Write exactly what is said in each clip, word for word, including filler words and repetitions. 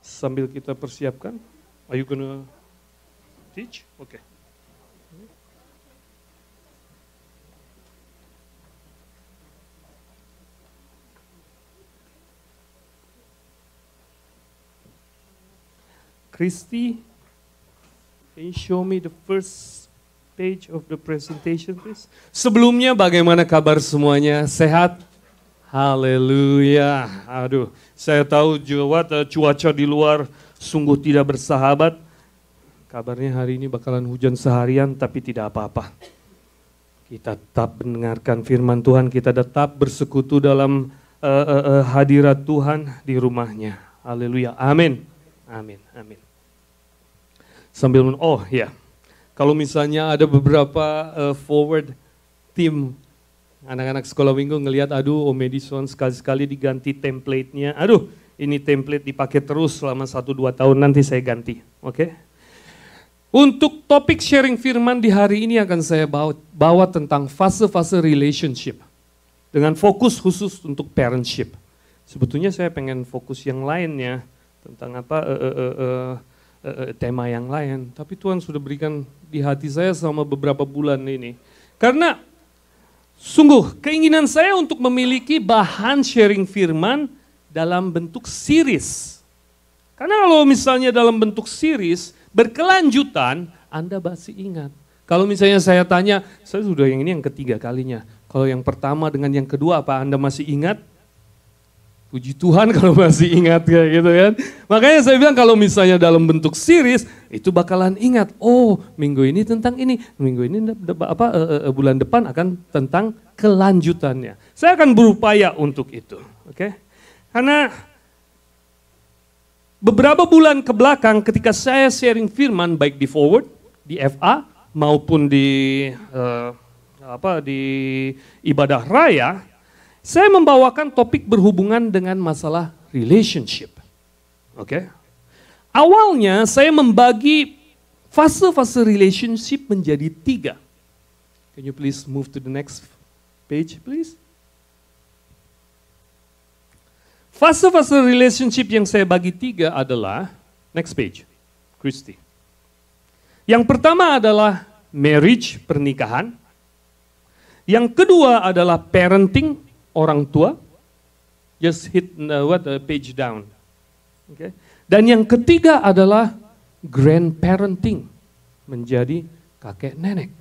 Sambil kita persiapkan, are you gonna teach? Oke. Okay. Christy, can you show me the first page of the presentation, please? Sebelumnya bagaimana kabar semuanya? Sehat? Haleluya. Aduh, saya tahu Jawa cuaca di luar sungguh tidak bersahabat. Kabarnya hari ini bakalan hujan seharian, tapi tidak apa-apa. Kita tetap mendengarkan firman Tuhan, kita tetap bersekutu dalam uh, uh, uh, hadirat Tuhan di rumahnya. Haleluya. Amin. Amin. Amin. Sambil, oh ya, kalau misalnya ada beberapa uh, forward team, anak-anak sekolah minggu ngelihat, aduh Om Edison sekali-sekali diganti template-nya, aduh ini template dipakai terus selama satu dua tahun, nanti saya ganti, oke? Okay? Untuk topik sharing firman di hari ini akan saya bawa, bawa tentang fase-fase relationship, dengan fokus khusus untuk parentship. Sebetulnya saya pengen fokus yang lainnya, tentang apa, uh, uh, uh, uh, tema yang lain, tapi Tuhan sudah berikan di hati saya selama beberapa bulan ini. Karena sungguh keinginan saya untuk memiliki bahan sharing firman dalam bentuk series. Karena kalau misalnya dalam bentuk series, berkelanjutan, Anda masih ingat. Kalau misalnya saya tanya, saya sudah yang ini yang ketiga kalinya. Kalau yang pertama dengan yang kedua, apa Anda masih ingat? Puji Tuhan kalau masih ingat kayak gitu kan. Makanya saya bilang kalau misalnya dalam bentuk series itu bakalan ingat. Oh minggu ini tentang ini, minggu ini apa bulan depan akan tentang kelanjutannya. Saya akan berupaya untuk itu, oke? Okay? Karena beberapa bulan ke belakang ketika saya sharing firman baik di forward, di F A maupun di uh, apa di ibadah raya. Saya membawakan topik berhubungan dengan masalah relationship. Oke. Okay? Awalnya saya membagi fase-fase relationship menjadi tiga. Can you please move to the next page, please? Fase-fase relationship yang saya bagi tiga adalah, next page, Christy. Yang pertama adalah marriage, pernikahan. Yang kedua adalah parenting, orang tua, just hit uh, what uh, page down, oke. Okay. Dan yang ketiga adalah grandparenting, menjadi kakek nenek.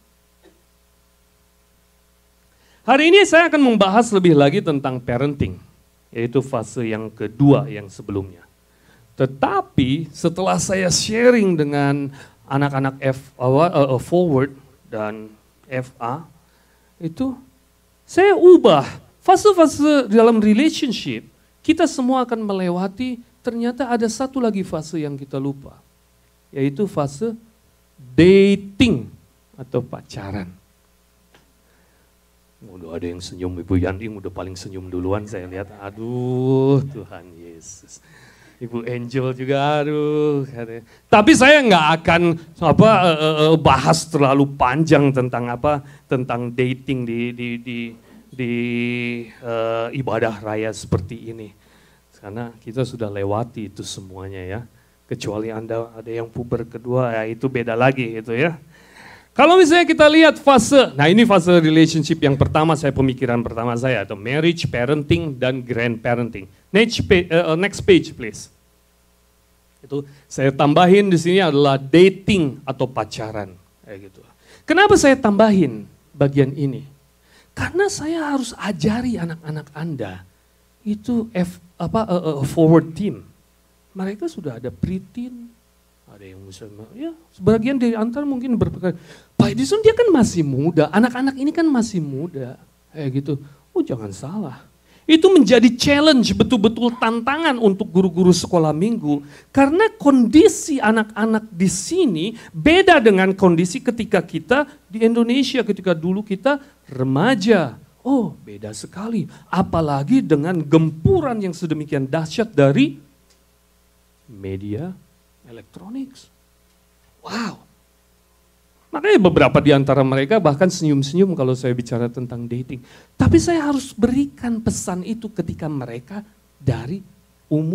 Hari ini saya akan membahas lebih lagi tentang parenting, yaitu fase yang kedua yang sebelumnya. Tetapi setelah saya sharing dengan anak-anak F uh, uh, forward dan F A, itu saya ubah. Fase-fase dalam relationship, kita semua akan melewati, ternyata ada satu lagi fase yang kita lupa. Yaitu fase dating atau pacaran. Udah ada yang senyum, Ibu Yanti udah paling senyum duluan saya lihat. Aduh Tuhan Yesus. Ibu Angel juga aduh. Tapi saya nggak akan apa bahas terlalu panjang tentang apa tentang dating di di di di uh, ibadah raya seperti ini. Karena kita sudah lewati itu semuanya ya. Kecuali Anda ada yang puber kedua, ya itu beda lagi itu ya. Kalau misalnya kita lihat fase, nah ini fase relationship yang pertama saya pemikiran pertama saya, atau marriage, parenting, dan grandparenting. Next page, uh, next page please. Itu saya tambahin di sini adalah dating atau pacaran. Kayak gitu. Kenapa saya tambahin bagian ini? Karena saya harus ajari anak-anak Anda itu F, apa uh, uh, forward team. Mereka sudah ada pre-teen, ada yang misalnya, ya sebagian dari antara mungkin berpikir, Pak Edison dia kan masih muda, anak-anak ini kan masih muda, kayak gitu. Oh jangan salah. Itu menjadi challenge, betul-betul tantangan untuk guru-guru sekolah minggu. Karena kondisi anak-anak di sini beda dengan kondisi ketika kita di Indonesia, ketika dulu kita remaja. Oh beda sekali, apalagi dengan gempuran yang sedemikian dahsyat dari media elektronik. Wow. Makanya beberapa di antara mereka bahkan senyum-senyum kalau saya bicara tentang dating. Tapi saya harus berikan pesan itu ketika mereka dari umur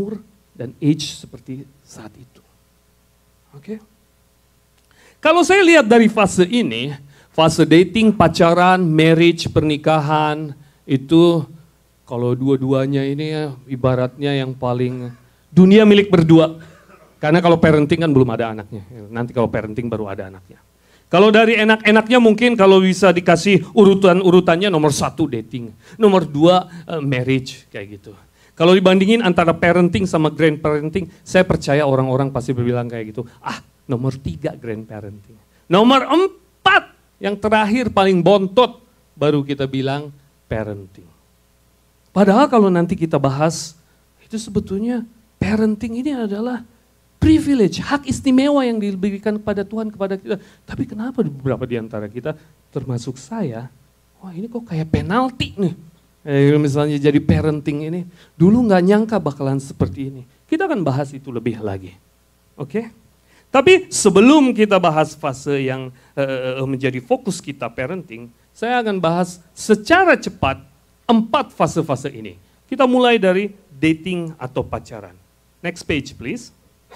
dan age seperti saat itu. Oke? Kalau saya lihat dari fase ini, fase dating, pacaran, marriage, pernikahan, itu kalau dua-duanya ini ya ibaratnya yang paling dunia milik berdua. Karena kalau parenting kan belum ada anaknya. Nanti kalau parenting baru ada anaknya. Kalau dari enak-enaknya mungkin kalau bisa dikasih urutan-urutannya nomor satu dating. Nomor dua uh, marriage kayak gitu. Kalau dibandingin antara parenting sama grandparenting, saya percaya orang-orang pasti berbilang kayak gitu. Ah, nomor tiga grandparenting. Nomor empat yang terakhir paling bontot baru kita bilang parenting. Padahal kalau nanti kita bahas, itu sebetulnya parenting ini adalah privilege, hak istimewa yang diberikan kepada Tuhan kepada kita. Tapi kenapa beberapa di antara kita, termasuk saya, wah ini kok kayak penalti nih. Eh, misalnya jadi parenting ini, dulu nggak nyangka bakalan seperti ini. Kita akan bahas itu lebih lagi. Oke? Okay? Tapi sebelum kita bahas fase yang uh, menjadi fokus kita parenting, saya akan bahas secara cepat empat fase-fase ini. Kita mulai dari dating atau pacaran. Next page please.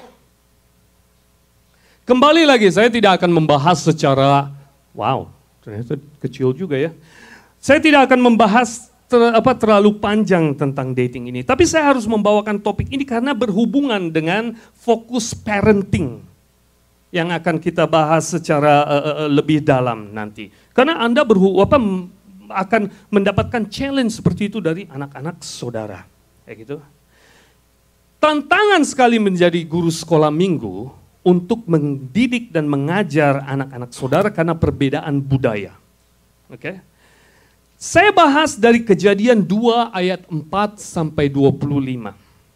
Kembali lagi, saya tidak akan membahas secara, wow, ternyata kecil juga ya. Saya tidak akan membahas ter, apa, terlalu panjang tentang dating ini. Tapi saya harus membawakan topik ini karena berhubungan dengan fokus parenting yang akan kita bahas secara uh, lebih dalam nanti. Karena Anda berhu, apa, akan mendapatkan challenge seperti itu dari anak-anak saudara. Kayak gitu. Tantangan sekali menjadi guru sekolah minggu untuk mendidik dan mengajar anak-anak saudara karena perbedaan budaya. Oke. Okay? Saya bahas dari Kejadian dua ayat empat sampai dua puluh lima.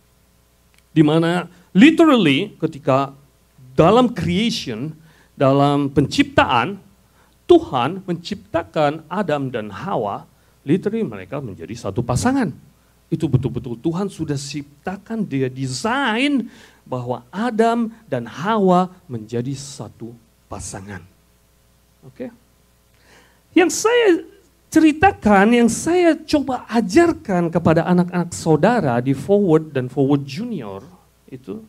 Di mana literally ketika dalam creation, dalam penciptaan, Tuhan menciptakan Adam dan Hawa, literally mereka menjadi satu pasangan. Itu betul-betul Tuhan sudah ciptakan, dia desain bahwa Adam dan Hawa menjadi satu pasangan. Oke? Yang saya ceritakan, yang saya coba ajarkan kepada anak-anak saudara di Forward dan Forward Junior itu,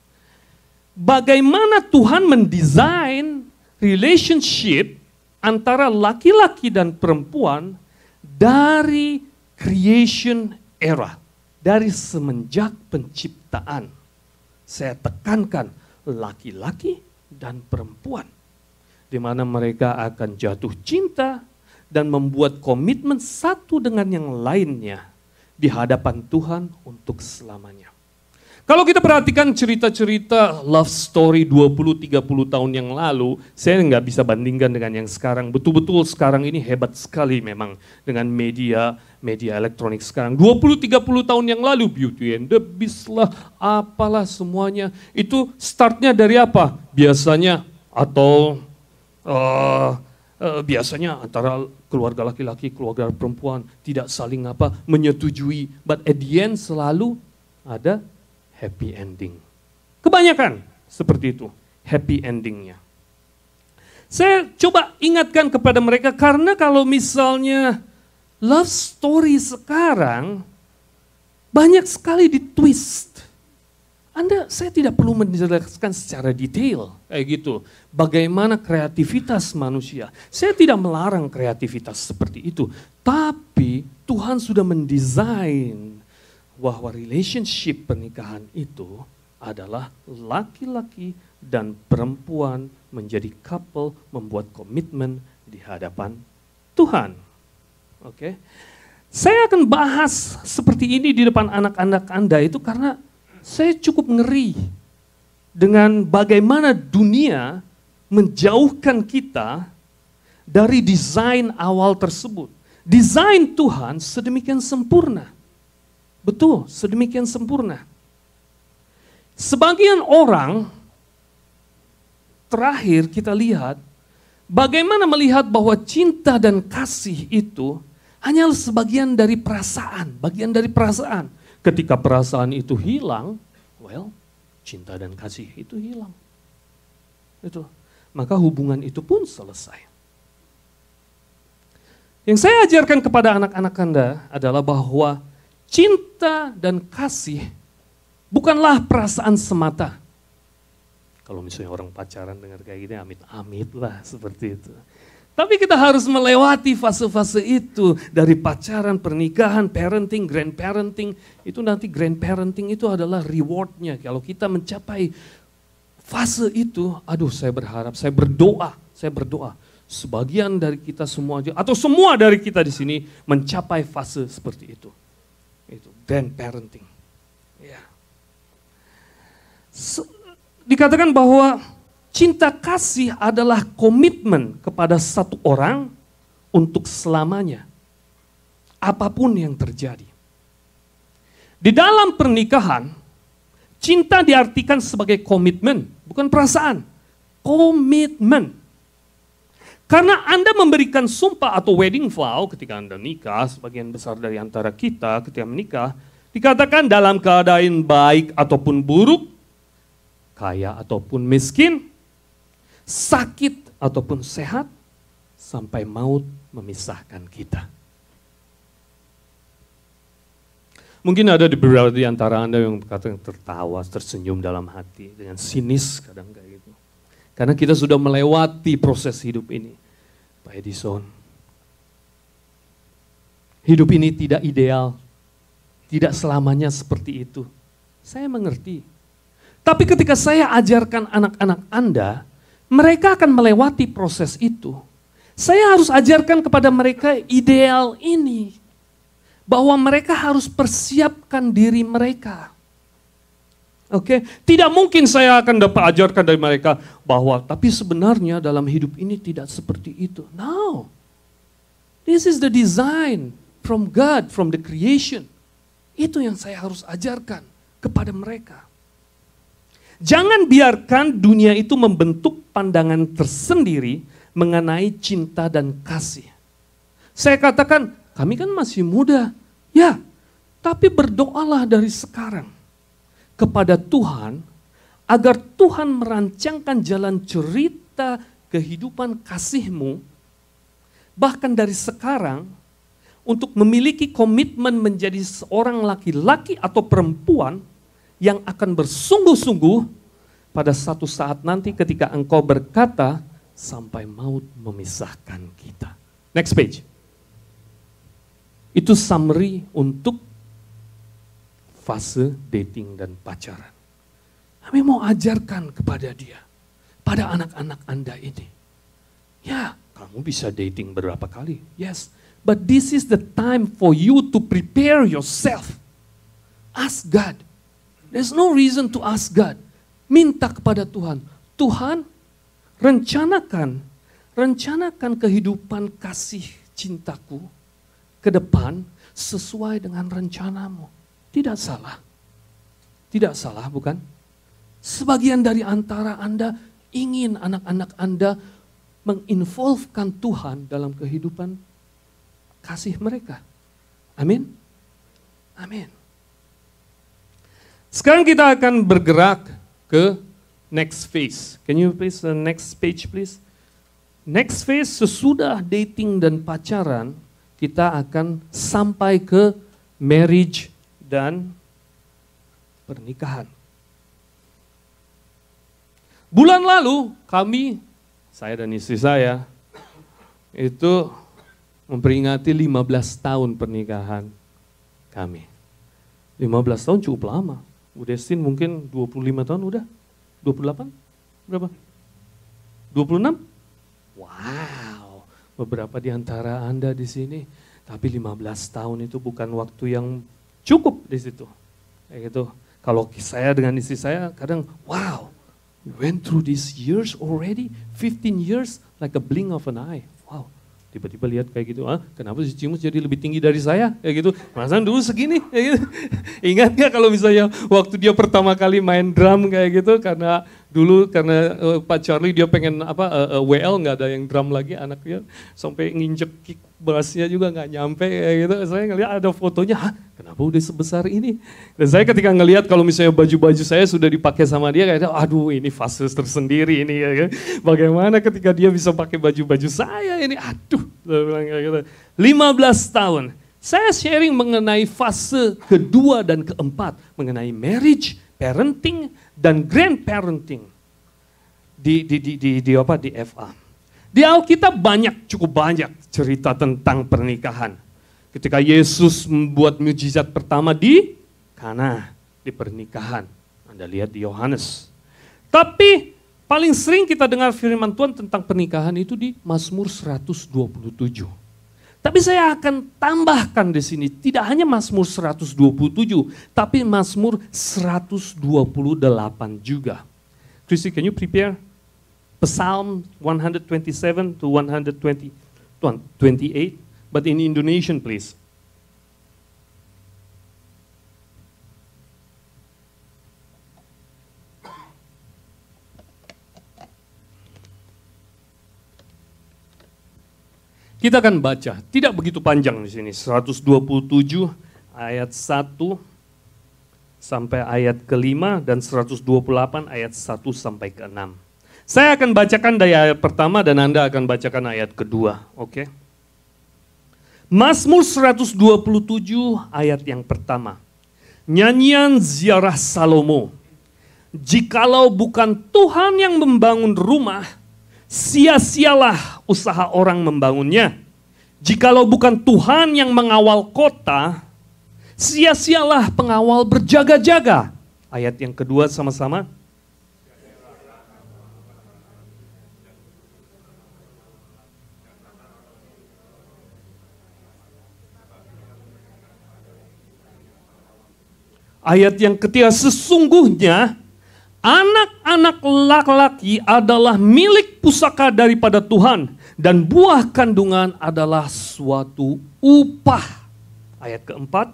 bagaimana Tuhan mendesain relationship antara laki-laki dan perempuan dari creation era, dari semenjak penciptaan. Saya tekankan laki-laki dan perempuan, di mana mereka akan jatuh cinta dan membuat komitmen satu dengan yang lainnya di hadapan Tuhan untuk selamanya. Kalau kita perhatikan cerita-cerita love story dua puluh tiga puluh tahun yang lalu, saya nggak bisa bandingkan dengan yang sekarang. Betul-betul sekarang ini hebat sekali memang dengan media media elektronik sekarang. dua puluh tiga puluh tahun yang lalu, Beauty and the Beast lah, apalah semuanya. Itu startnya dari apa? Biasanya atau uh, uh, biasanya antara keluarga laki-laki, keluarga perempuan tidak saling apa menyetujui. But at the end selalu ada happy ending. Kebanyakan seperti itu, happy endingnya. Saya coba ingatkan kepada mereka karena kalau misalnya love story sekarang banyak sekali ditwist. Anda, saya tidak perlu menjelaskan secara detail kayak gitu. Bagaimana kreativitas manusia. Saya tidak melarang kreativitas seperti itu. Tapi Tuhan sudah mendesain bahwa relationship pernikahan itu adalah laki-laki dan perempuan menjadi couple, membuat komitmen di hadapan Tuhan. Oke, saya akan bahas seperti ini di depan anak-anak Anda itu karena saya cukup ngeri dengan bagaimana dunia menjauhkan kita dari desain awal tersebut. Desain Tuhan sedemikian sempurna. Betul, sedemikian sempurna. Sebagian orang, terakhir kita lihat, bagaimana melihat bahwa cinta dan kasih itu hanyalah sebagian dari perasaan, bagian dari perasaan. Ketika perasaan itu hilang, well, cinta dan kasih itu hilang. Itu, maka hubungan itu pun selesai. Yang saya ajarkan kepada anak-anak Anda adalah bahwa cinta dan kasih Bukanlah perasaan semata. Kalau misalnya orang pacaran dengar kayak gini, amit-amit lah seperti itu. Tapi kita harus melewati fase-fase itu. Dari pacaran, pernikahan, parenting, grandparenting. Itu nanti grandparenting itu adalah rewardnya. Kalau kita mencapai fase itu, aduh saya berharap, saya berdoa, saya berdoa. Sebagian dari kita semua, atau semua dari kita di sini mencapai fase seperti itu. Itu grandparenting. Ya. Dikatakan bahwa cinta kasih adalah komitmen kepada satu orang untuk selamanya. Apapun yang terjadi. Di dalam pernikahan, cinta diartikan sebagai komitmen, bukan perasaan. Komitmen. Karena Anda memberikan sumpah atau wedding vow ketika Anda nikah, sebagian besar dari antara kita ketika menikah, dikatakan dalam keadaan baik ataupun buruk, kaya ataupun miskin, sakit ataupun sehat, sampai maut memisahkan kita. Mungkin ada di beberapa di antara Anda yang berkata tertawa, tersenyum dalam hati, dengan sinis kadang kayak gitu. Karena kita sudah melewati proses hidup ini. Pak Edison, hidup ini tidak ideal, tidak selamanya seperti itu. Saya mengerti. Tapi ketika saya ajarkan anak-anak Anda, mereka akan melewati proses itu. Saya harus ajarkan kepada mereka ideal ini. Bahwa mereka harus persiapkan diri mereka. Oke, tidak mungkin saya akan dapat ajarkan dari mereka bahwa tapi sebenarnya dalam hidup ini tidak seperti itu. No. This is the design from God, from the creation. Itu yang saya harus ajarkan kepada mereka. Jangan biarkan dunia itu membentuk pandangan tersendiri mengenai cinta dan kasih. Saya katakan, kami kan masih muda. Ya, tapi berdoalah dari sekarang kepada Tuhan, agar Tuhan merancangkan jalan cerita kehidupan kasih-Mu, bahkan dari sekarang, untuk memiliki komitmen menjadi seorang laki-laki atau perempuan yang akan bersungguh-sungguh pada satu saat nanti ketika engkau berkata, sampai maut memisahkan kita. Next page. Itu summary untuk fase dating dan pacaran. Kami mau ajarkan kepada dia, pada anak-anak Anda ini. Ya, kamu bisa dating berapa kali? Yes, but this is the time for you to prepare yourself. Ask God. There's no reason to ask God. Minta kepada Tuhan. Tuhan, rencanakan, rencanakan kehidupan kasih cintaku ke depan sesuai dengan rencanamu. Tidak salah. Tidak salah, bukan? Sebagian dari antara Anda ingin anak-anak Anda menginvolvekan Tuhan dalam kehidupan kasih mereka. Amin? Amin. Sekarang kita akan bergerak ke next phase. Can you please the next page please? Next phase sesudah dating dan pacaran, kita akan sampai ke marriage dan pernikahan. Bulan lalu kami, saya dan istri saya, itu memperingati lima belas tahun pernikahan kami. lima belas tahun cukup lama. Bu Destin mungkin dua puluh lima tahun udah? dua puluh delapan? Berapa? dua puluh enam? Wow, beberapa di antara Anda di sini, tapi lima belas tahun itu bukan waktu yang cukup di situ. Kayak gitu. Kalau saya dengan istri saya kadang, wow, we went through these years already, fifteen years like a blink of an eye. Wow, tiba-tiba lihat kayak gitu, ah, kenapa si Cimus jadi lebih tinggi dari saya? Kayak gitu, masa dulu segini? Kayak gitu. Ingat gak kalau misalnya waktu dia pertama kali main drum kayak gitu, karena dulu karena uh, Pak Charlie dia pengen apa uh, uh, W L nggak ada yang drum lagi anaknya, sampai nginjek kick bassnya juga nggak nyampe kayak gitu. Saya ngeliat ada fotonya, hah, kenapa udah sebesar ini? Dan saya ketika ngelihat kalau misalnya baju-baju saya sudah dipakai sama dia, kayak aduh ini fase tersendiri ini ya kan. Bagaimana ketika dia bisa pakai baju-baju saya ini, aduh, saya bilang kayak gitu. lima belas tahun. Saya sharing mengenai fase kedua dan keempat, mengenai marriage, parenting, dan grandparenting di di di di, di apa di F A. Di Alkitab banyak, cukup banyak cerita tentang pernikahan. Ketika Yesus membuat mujizat pertama di Kana, di pernikahan. Anda lihat di Yohanes. Tapi paling sering kita dengar firman Tuhan tentang pernikahan itu di Mazmur seratus dua puluh tujuh. Tapi saya akan tambahkan di sini, tidak hanya Mazmur seratus dua puluh tujuh, tapi Mazmur seratus dua puluh delapan juga. Christy, can you prepare Psalm one twenty-seven to one twenty-eight, but in Indonesian please. Kita akan baca, tidak begitu panjang di sini, seratus dua puluh tujuh ayat satu sampai ayat kelima dan seratus dua puluh delapan ayat satu sampai ke enam. Saya akan bacakan dari ayat pertama dan Anda akan bacakan ayat kedua, oke? Okay? Mazmur seratus dua puluh tujuh ayat yang pertama. Nyanyian ziarah Salomo. Jikalau bukan Tuhan yang membangun rumah, sia-sialah usaha orang membangunnya. Jikalau bukan Tuhan yang mengawal kota, sia-sialah pengawal berjaga-jaga. Ayat yang kedua sama-sama. Ayat yang ketiga, sesungguhnya anak-anak laki-laki adalah milik pusaka daripada Tuhan, dan buah kandungan adalah suatu upah. Ayat keempat.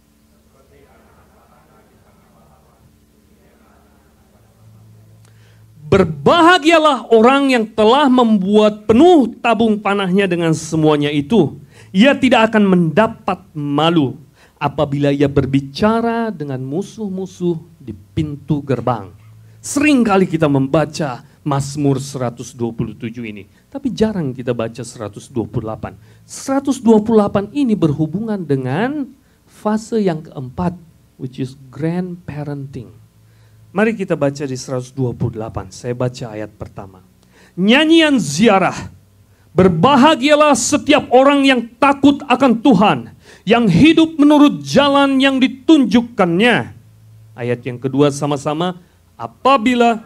Berbahagialah orang yang telah membuat penuh tabung panahnya dengan semuanya itu. Ia tidak akan mendapat malu apabila ia berbicara dengan musuh-musuh di pintu gerbang. Sering kali kita membaca Mazmur seratus dua puluh tujuh ini, tapi jarang kita baca seratus dua puluh delapan. seratus dua puluh delapan ini berhubungan dengan fase yang keempat, which is grandparenting. Mari kita baca di seratus dua puluh delapan, saya baca ayat pertama. Nyanyian ziarah, berbahagialah setiap orang yang takut akan Tuhan, yang hidup menurut jalan yang ditunjukkannya. Ayat yang kedua sama-sama, apabila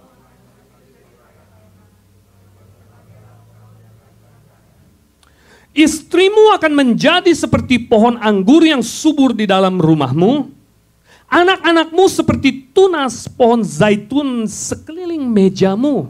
istrimu akan menjadi seperti pohon anggur yang subur di dalam rumahmu, anak-anakmu seperti tunas pohon zaitun sekeliling mejamu.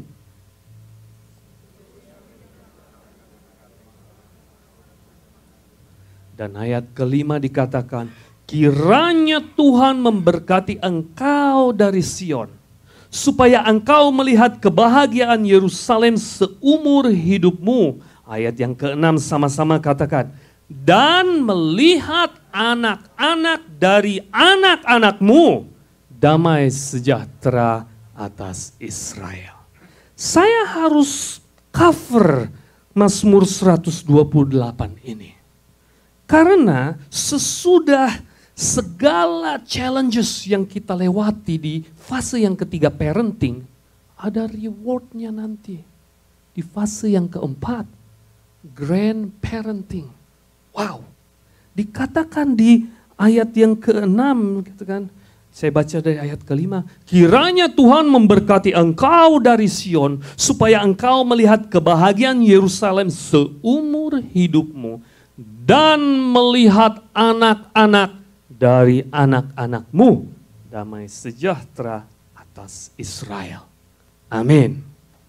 Dan ayat kelima dikatakan, kiranya Tuhan memberkati engkau dari Sion, supaya engkau melihat kebahagiaan Yerusalem seumur hidupmu. Ayat yang keenam sama-sama katakan, dan melihat anak-anak dari anak-anakmu, damai sejahtera atas Israel. Saya harus cover Mazmur seratus dua puluh delapan ini. Karena sesudah segala challenges yang kita lewati di fase yang ketiga parenting, ada rewardnya nanti. Di fase yang keempat, grandparenting. Wow, dikatakan di ayat yang keenam, gitu kan. Saya baca dari ayat kelima, kiranya Tuhan memberkati engkau dari Sion, supaya engkau melihat kebahagiaan Yerusalem seumur hidupmu, dan melihat anak-anak dari anak-anakmu, damai sejahtera atas Israel. Amin.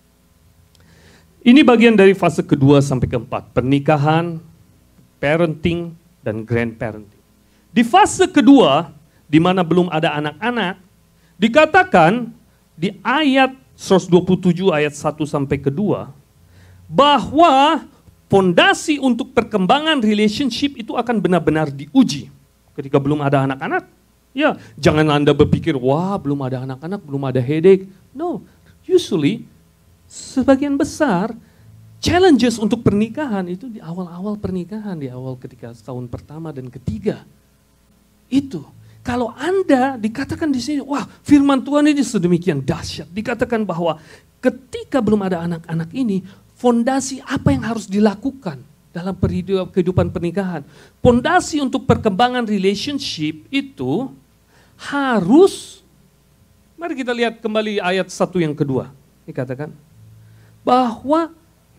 Ini bagian dari fase kedua sampai keempat, pernikahan, parenting, dan grandparenting. Di fase kedua, di mana belum ada anak-anak, dikatakan di ayat seratus dua puluh tujuh ayat satu sampai kedua, bahwa fondasi untuk perkembangan relationship itu akan benar-benar diuji ketika belum ada anak-anak. Ya, jangan Anda berpikir, wah belum ada anak-anak, belum ada headache. No, usually sebagian besar challenges untuk pernikahan itu di awal-awal pernikahan, di awal ketika tahun pertama dan ketiga. Itu. Kalau Anda dikatakan di sini, wah firman Tuhan ini sedemikian dahsyat. Dikatakan bahwa ketika belum ada anak-anak ini, fondasi apa yang harus dilakukan dalam kehidupan pernikahan. Fondasi untuk perkembangan relationship itu harus, mari kita lihat kembali ayat satu yang kedua. Dikatakan bahwa,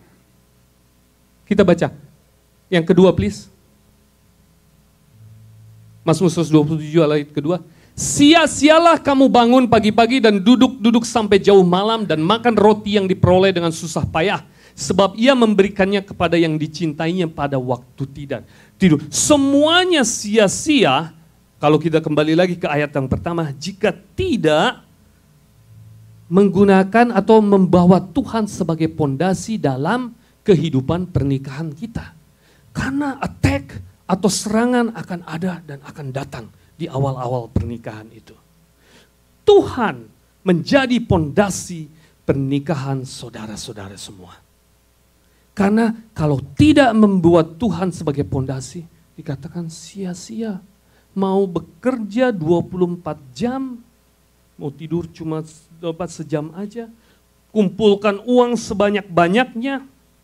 kita baca yang kedua please. Mazmur seratus dua puluh tujuh ayat kedua. Sia-sialah kamu bangun pagi-pagi dan duduk-duduk sampai jauh malam dan makan roti yang diperoleh dengan susah payah. Sebab ia memberikannya kepada yang dicintainya pada waktu tidak tidur. Semuanya sia-sia kalau kita kembali lagi ke ayat yang pertama. Jika tidak menggunakan atau membawa Tuhan sebagai pondasi dalam kehidupan pernikahan kita. Karena attack atau serangan akan ada dan akan datang di awal-awal pernikahan itu. Tuhan menjadi pondasi pernikahan saudara-saudara semua. Karena kalau tidak membuat Tuhan sebagai pondasi, dikatakan sia-sia. Mau bekerja dua puluh empat jam, mau tidur cuma dapat sejam aja, kumpulkan uang sebanyak-banyaknya,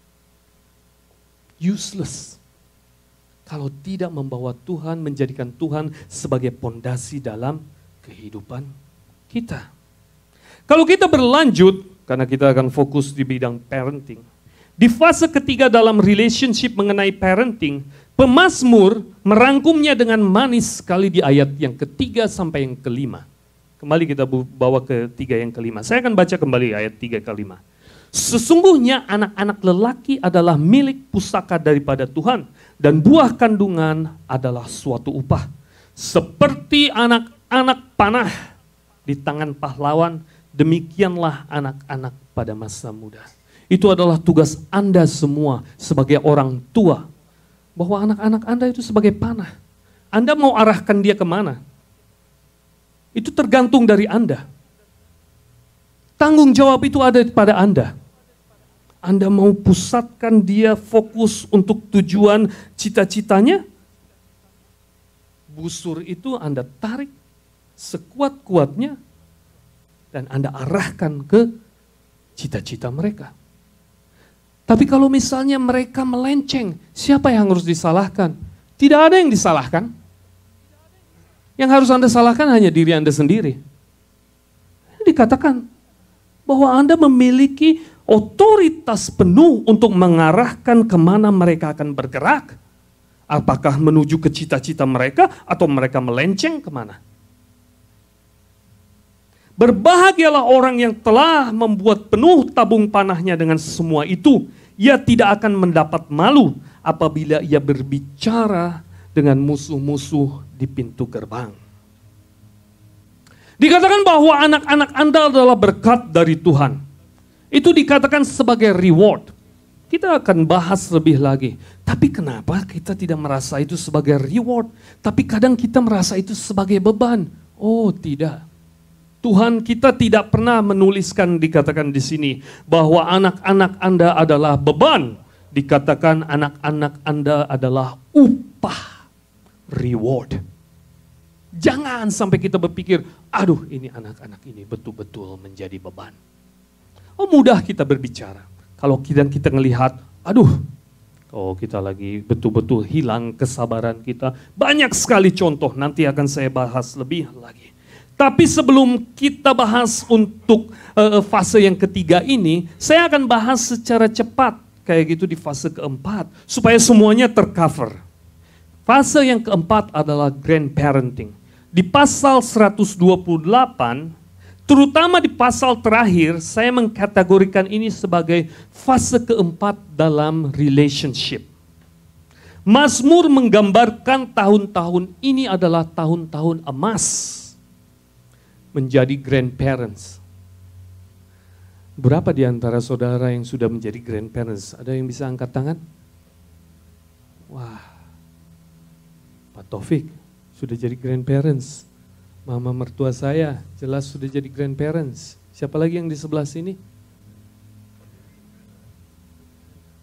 useless. Kalau tidak membawa Tuhan, menjadikan Tuhan sebagai pondasi dalam kehidupan kita. Kalau kita berlanjut, karena kita akan fokus di bidang parenting. Di fase ketiga dalam relationship mengenai parenting, pemazmur merangkumnya dengan manis sekali di ayat yang ketiga sampai yang kelima. Kembali kita bawa ke tiga yang kelima. Saya akan baca kembali ayat tiga ke lima. Sesungguhnya anak-anak lelaki adalah milik pusaka daripada Tuhan, dan buah kandungan adalah suatu upah. Seperti anak-anak panah di tangan pahlawan, demikianlah anak-anak pada masa muda. Itu adalah tugas Anda semua sebagai orang tua. Bahwa anak-anak Anda itu sebagai panah. Anda mau arahkan dia kemana? Itu tergantung dari Anda. Tanggung jawab itu ada pada Anda. Anda mau pusatkan dia fokus untuk tujuan cita-citanya? Busur itu Anda tarik sekuat-kuatnya dan Anda arahkan ke cita-cita mereka. Tapi kalau misalnya mereka melenceng, siapa yang harus disalahkan? Tidak ada yang disalahkan. Yang harus Anda salahkan hanya diri Anda sendiri. Dikatakan bahwa Anda memiliki otoritas penuh untuk mengarahkan kemana mereka akan bergerak. Apakah menuju ke cita-cita mereka atau mereka melenceng kemana? Berbahagialah orang yang telah membuat penuh tabung panahnya dengan semua itu. Ia tidak akan mendapat malu apabila ia berbicara dengan musuh-musuh di pintu gerbang. Dikatakan bahwa anak-anak Anda adalah berkat dari Tuhan. Itu dikatakan sebagai reward. Kita akan bahas lebih lagi. Tapi kenapa kita tidak merasa itu sebagai reward? Tapi kadang kita merasa itu sebagai beban. Oh tidak. Tuhan kita tidak pernah menuliskan, dikatakan di sini, bahwa anak-anak Anda adalah beban. Dikatakan anak-anak Anda adalah upah, reward. Jangan sampai kita berpikir, aduh ini anak-anak ini betul-betul menjadi beban. Oh mudah kita berbicara. Kalau kita kita ngelihat, aduh, oh kita lagi betul-betul hilang kesabaran kita. Banyak sekali contoh, nanti akan saya bahas lebih lagi. Tapi sebelum kita bahas untuk uh, fase yang ketiga ini, saya akan bahas secara cepat kayak gitu di fase keempat supaya semuanya tercover. Fase yang keempat adalah grandparenting. Di pasal seratus dua puluh delapan, terutama di pasal terakhir, saya mengkategorikan ini sebagai fase keempat dalam relationship. Mazmur menggambarkan tahun-tahun ini adalah tahun-tahun emas menjadi grandparents. Berapa di antara saudara yang sudah menjadi grandparents? Ada yang bisa angkat tangan? Wah, Pak Taufik sudah jadi grandparents. Mama mertua saya jelas sudah jadi grandparents. Siapa lagi yang di sebelah sini?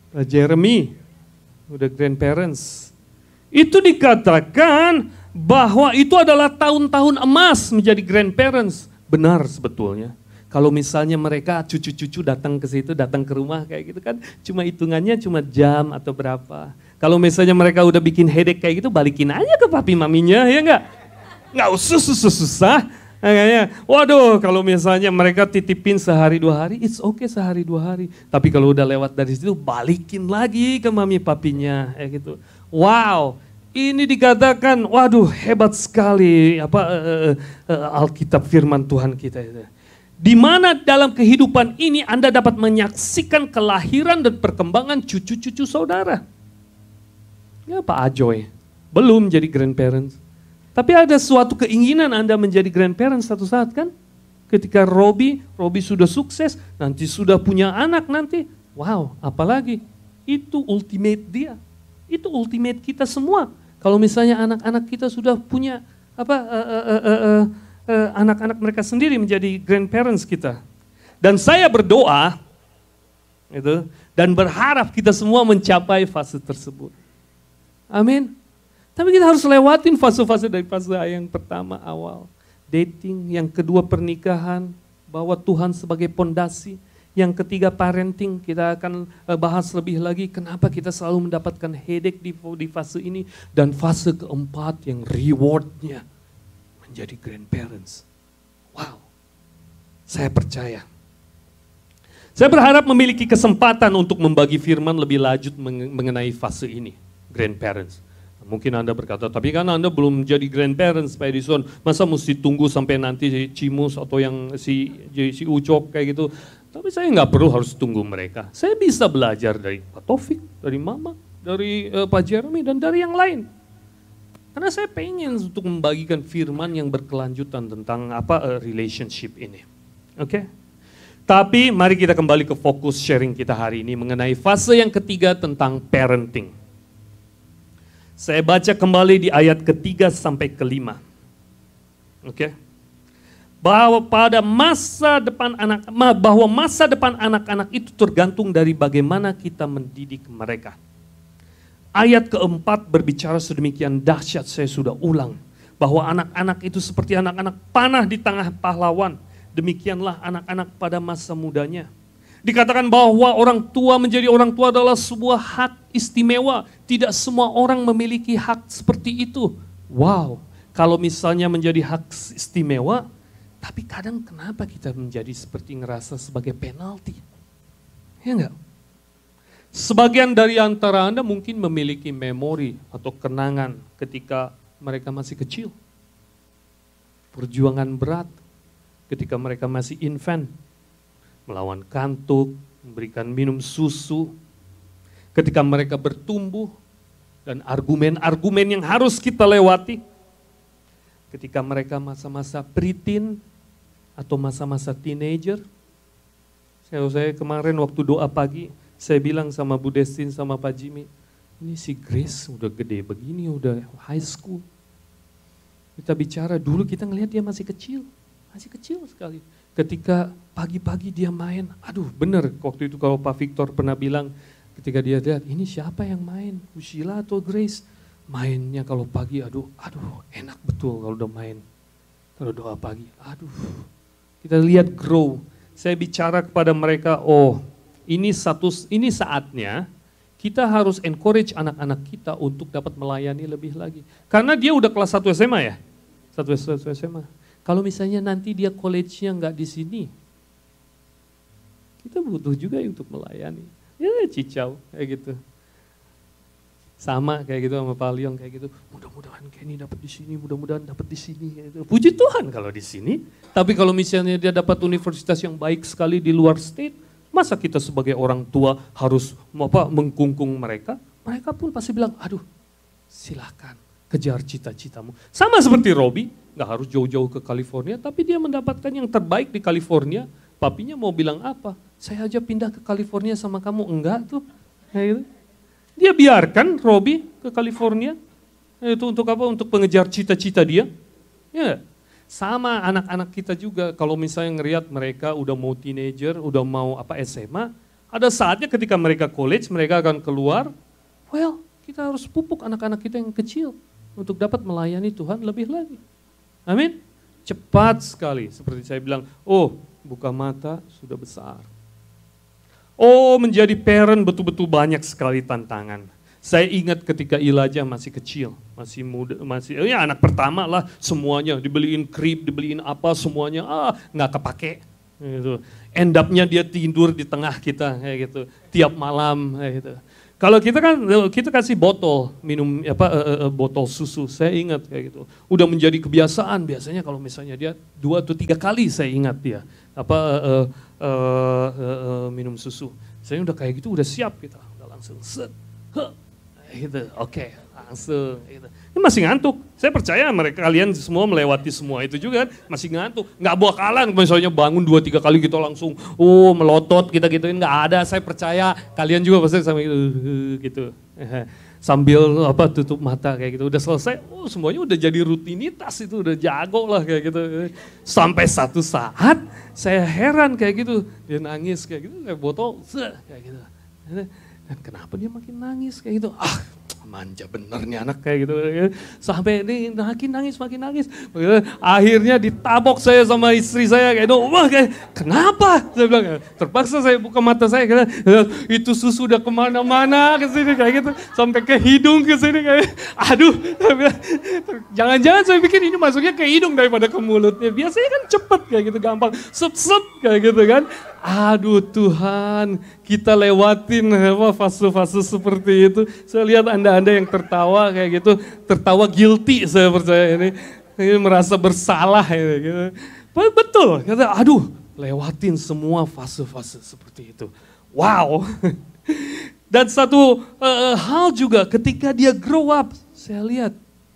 Pak Jeremy, udah grandparents. Itu dikatakan bahwa itu adalah tahun-tahun emas menjadi grandparents. Benar sebetulnya. Kalau misalnya mereka cucu-cucu datang ke situ, datang ke rumah kayak gitu kan, cuma hitungannya cuma jam atau berapa. Kalau misalnya mereka udah bikin headache kayak gitu, balikin aja ke papi maminya, ya enggak? Nggak usah susah-susah. Kayaknya, waduh kalau misalnya mereka titipin sehari dua hari, it's okay sehari dua hari. Tapi kalau udah lewat dari situ, balikin lagi ke mami papinya, kayak gitu. Wow, ini dikatakan, waduh hebat sekali apa uh, uh, Alkitab firman Tuhan kita itu. Di mana dalam kehidupan ini Anda dapat menyaksikan kelahiran dan perkembangan cucu-cucu saudara. Ya Pak Ajoy, belum jadi grandparents. Tapi ada suatu keinginan Anda menjadi grandparents satu saat kan? Ketika Robi, Robi sudah sukses, nanti sudah punya anak nanti. Wow, apalagi itu ultimate dia. Itu ultimate kita semua. Kalau misalnya anak-anak kita sudah punya apa uh, uh, uh, uh, uh, uh, anak-anak mereka sendiri menjadi grandparents kita. Dan saya berdoa itu dan berharap kita semua mencapai fase tersebut. Amin. Tapi kita harus lewatin fase-fase dari fase yang pertama awal. Dating, yang kedua pernikahan, bawa Tuhan sebagai pondasi. Yang ketiga parenting, kita akan bahas lebih lagi kenapa kita selalu mendapatkan headache di, di fase ini. Dan fase keempat yang rewardnya menjadi grandparents. Wow, saya percaya. Saya berharap memiliki kesempatan untuk membagi firman lebih lanjut mengenai fase ini, grandparents. Mungkin Anda berkata, tapi kan Anda belum jadi grandparents Pak Edison, masa mesti tunggu sampai nanti si Cimus atau yang si, si Ucok kayak gitu. Tapi saya nggak perlu harus tunggu mereka. Saya bisa belajar dari Pak Taufik, dari Mama, dari uh, Pak Jeremy, dan dari yang lain. Karena saya pengen untuk membagikan firman yang berkelanjutan tentang apa uh, relationship ini. Oke? Okay? Tapi mari kita kembali ke fokus sharing kita hari ini mengenai fase yang ketiga tentang parenting. Saya baca kembali di ayat ketiga sampai kelima. Oke. Okay. Bahwa pada masa depan anak bahwa masa depan anak-anak itu tergantung dari bagaimana kita mendidik mereka. Ayat keempat berbicara sedemikian dahsyat, saya sudah ulang. Bahwa anak-anak itu seperti anak-anak panah di tengah pahlawan. Demikianlah anak-anak pada masa mudanya. Dikatakan bahwa orang tua menjadi orang tua adalah sebuah hak istimewa. Tidak semua orang memiliki hak seperti itu. Wow, kalau misalnya menjadi hak istimewa, tapi kadang kenapa kita menjadi seperti ngerasa sebagai penalti? Ya enggak? Sebagian dari antara Anda mungkin memiliki memori atau kenangan ketika mereka masih kecil. Perjuangan berat ketika mereka masih infant. Melawan kantuk, memberikan minum susu, ketika mereka bertumbuh, dan argumen-argumen yang harus kita lewati, ketika mereka masa-masa preteen, atau masa-masa teenager. Saya, saya kemarin waktu doa pagi, saya bilang sama Bu Destin, sama Pak Jimmy, ini si Grace udah gede begini, udah high school. Kita bicara, dulu kita ngelihat dia masih kecil, masih kecil sekali. Ketika pagi-pagi dia main, aduh bener waktu itu kalau Pak Victor pernah bilang ketika dia lihat ini siapa yang main, Sheila atau Grace, mainnya kalau pagi aduh, aduh enak betul kalau udah main, kalau doa pagi, aduh kita lihat grow. Saya bicara kepada mereka, oh ini satu, ini saatnya kita harus encourage anak-anak kita untuk dapat melayani lebih lagi, karena dia udah kelas satu S M A ya, satu S M A. Kalau misalnya nanti dia college-nya nggak di sini, kita butuh juga untuk melayani. Ya cicau kayak gitu. Sama kayak gitu sama Pak Leong kayak gitu. Mudah-mudahan Kenny dapat di sini, mudah-mudahan dapat di sini. Kayak gitu. Puji Tuhan kalau di sini. Tapi kalau misalnya dia dapat universitas yang baik sekali di luar state, masa kita sebagai orang tua harus apa mengkungkung mereka? Mereka pun pasti bilang, aduh silakan kejar cita-citamu. Sama seperti Robi, nggak harus jauh-jauh ke California, tapi dia mendapatkan yang terbaik di California. Papinya mau bilang apa? Saya aja pindah ke California sama kamu, enggak tuh. Kayak gitu. Dia biarkan Robi ke California, itu untuk apa? Untuk pengejar cita-cita dia. Ya, sama anak-anak kita juga. Kalau misalnya ngelihat mereka udah mau teenager, udah mau apa S M A, Ada saatnya ketika mereka college, mereka akan keluar, well, kita harus pupuk anak-anak kita yang kecil untuk dapat melayani Tuhan lebih lagi. Amin. Cepat sekali, seperti saya bilang, oh buka mata sudah besar. Oh menjadi parent betul-betul banyak sekali tantangan. Saya ingat ketika Elijah masih kecil, masih muda, masih ya anak pertama lah, semuanya dibeliin crib, dibeliin apa semuanya, ah nggak kepake. Gitu. End up-nya dia tidur di tengah kita kayak gitu, tiap malam kayak gitu. Kalau kita kan kita kasih botol minum apa uh, uh, botol susu, saya ingat kayak gitu. Udah menjadi kebiasaan biasanya kalau misalnya dia dua atau tiga kali saya ingat dia apa uh, uh, uh, uh, minum susu. Saya udah kayak gitu udah siap kita, udah langsung set, huh, gitu, oke okay, langsung. Gitu. Ini masih ngantuk. Saya percaya mereka kalian semua melewati semua itu juga masih ngantuk. Nggak bakalan misalnya bangun dua tiga kali gitu langsung, oh melotot kita gituin nggak ada. Saya percaya kalian juga pasti sampai gitu, gitu. Sambil apa tutup mata kayak gitu. Udah selesai, oh semuanya udah jadi rutinitas itu udah jago lah kayak gitu. Sampai satu saat saya heran kayak gitu, dia nangis kayak gitu, kayak botol, kayak gitu. Dan kenapa dia makin nangis kayak gitu? Ah, manja bener nih anak kayak gitu. Sampai ini makin nangis, makin nangis. Akhirnya ditabok saya sama istri saya kayak itu. Wah, kayak, kenapa? Saya bilang, terpaksa saya buka mata saya. Kayak, itu susu udah kemana-mana ke sini kayak gitu. Sampai ke hidung ke sini kayak, aduh. Jangan-jangan saya pikir ini masuknya ke hidung daripada ke mulutnya. Biasanya kan cepet kayak gitu, gampang. Sep-sep kayak gitu kan. Aduh Tuhan, kita lewatin apa fase-fase seperti itu. Saya lihat anda-anda yang tertawa kayak gitu, tertawa guilty saya percaya ini, ini merasa bersalah ini. Gitu. Betul, kata, aduh lewatin semua fase-fase seperti itu. Wow. Dan satu uh, hal juga ketika dia grow up, saya lihat.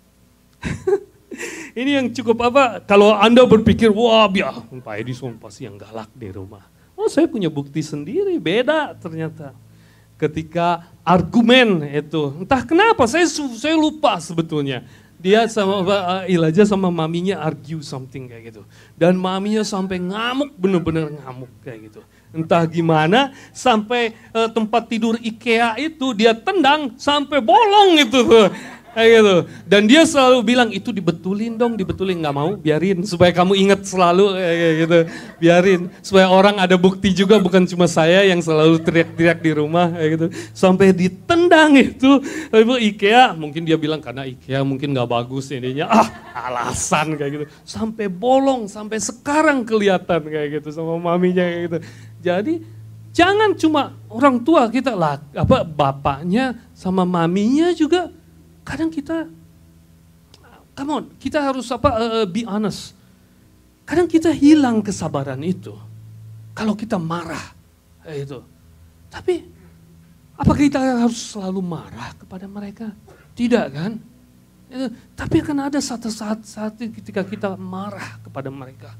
Ini yang cukup apa, kalau anda berpikir, wah biar Pak Edison pasti yang galak di rumah. Oh saya punya bukti sendiri, beda ternyata. Ketika argumen itu, entah kenapa saya saya lupa sebetulnya. Dia sama uh, Elijah sama maminya argue something kayak gitu. Dan maminya sampai ngamuk, bener-bener ngamuk kayak gitu. Entah gimana, sampai uh, tempat tidur IKEA itu dia tendang sampai bolong itu tuh. Kayak gitu. Dan dia selalu bilang itu dibetulin dong, dibetulin, nggak mau, biarin supaya kamu ingat selalu kayak gitu, biarin supaya orang ada bukti juga bukan cuma saya yang selalu teriak-teriak di rumah kayak gitu. Sampai ditendang itu, ibu IKEA, mungkin dia bilang karena IKEA mungkin nggak bagus ininya, ah alasan kayak gitu. Sampai bolong, sampai sekarang kelihatan kayak gitu sama maminya kayak gitu. Jadi jangan cuma orang tua kita lah, apa bapaknya sama maminya juga. Kadang kita, come on, kita harus apa, uh, be honest. Kadang kita hilang kesabaran itu. Kalau kita marah, eh, itu. Tapi, apakah kita harus selalu marah kepada mereka? Tidak kan? Eh, tapi akan ada satu saat, saat ketika kita marah kepada mereka.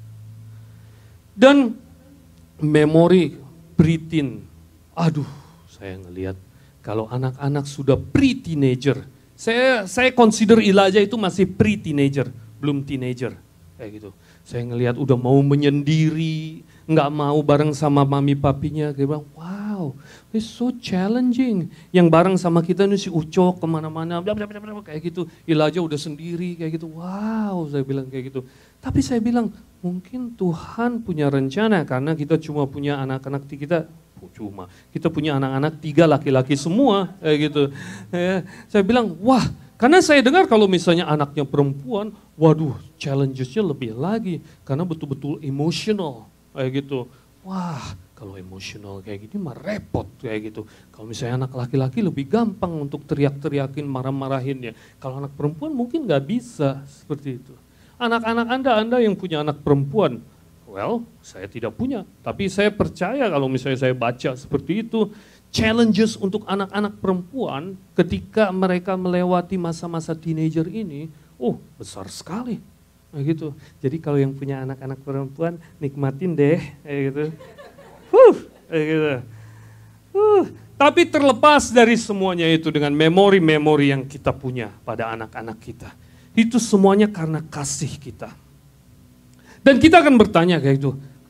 Dan memori pre-teen, aduh saya ngelihat kalau anak-anak sudah pre-teenager, Saya saya consider Elijah itu masih pre-teenager, belum teenager kayak gitu. Saya ngelihat udah mau menyendiri, nggak mau bareng sama mami papinya. Dia bilang, wow, it's so challenging. Yang bareng sama kita ini si Ucok kemana-mana, kayak gitu. Elijah udah sendiri kayak gitu. Wow, saya bilang kayak gitu. Tapi saya bilang mungkin Tuhan punya rencana karena kita cuma punya anak-anak kita. Cuma kita punya anak-anak tiga laki-laki semua kayak gitu. Ya, saya bilang wah, karena saya dengar kalau misalnya anaknya perempuan, waduh challenges-nya lebih lagi karena betul-betul emotional kayak gitu. Wah kalau emotional kayak gini mah repot kayak gitu. Kalau misalnya anak laki-laki lebih gampang untuk teriak-teriakin, marah-marahinnya. Kalau anak perempuan mungkin nggak bisa seperti itu. Anak-anak anda, anda yang punya anak perempuan, well, saya tidak punya, tapi saya percaya kalau misalnya saya baca seperti itu, challenges untuk anak-anak perempuan ketika mereka melewati masa-masa teenager ini, oh besar sekali, nah, gitu. Jadi kalau yang punya anak-anak perempuan, nikmatin deh, kayak gitu. Huh, kayak gitu. Huh. Tapi terlepas dari semuanya itu dengan memori-memori yang kita punya pada anak-anak kita, itu semuanya karena kasih kita. Dan kita akan bertanya kayak gitu, apa yang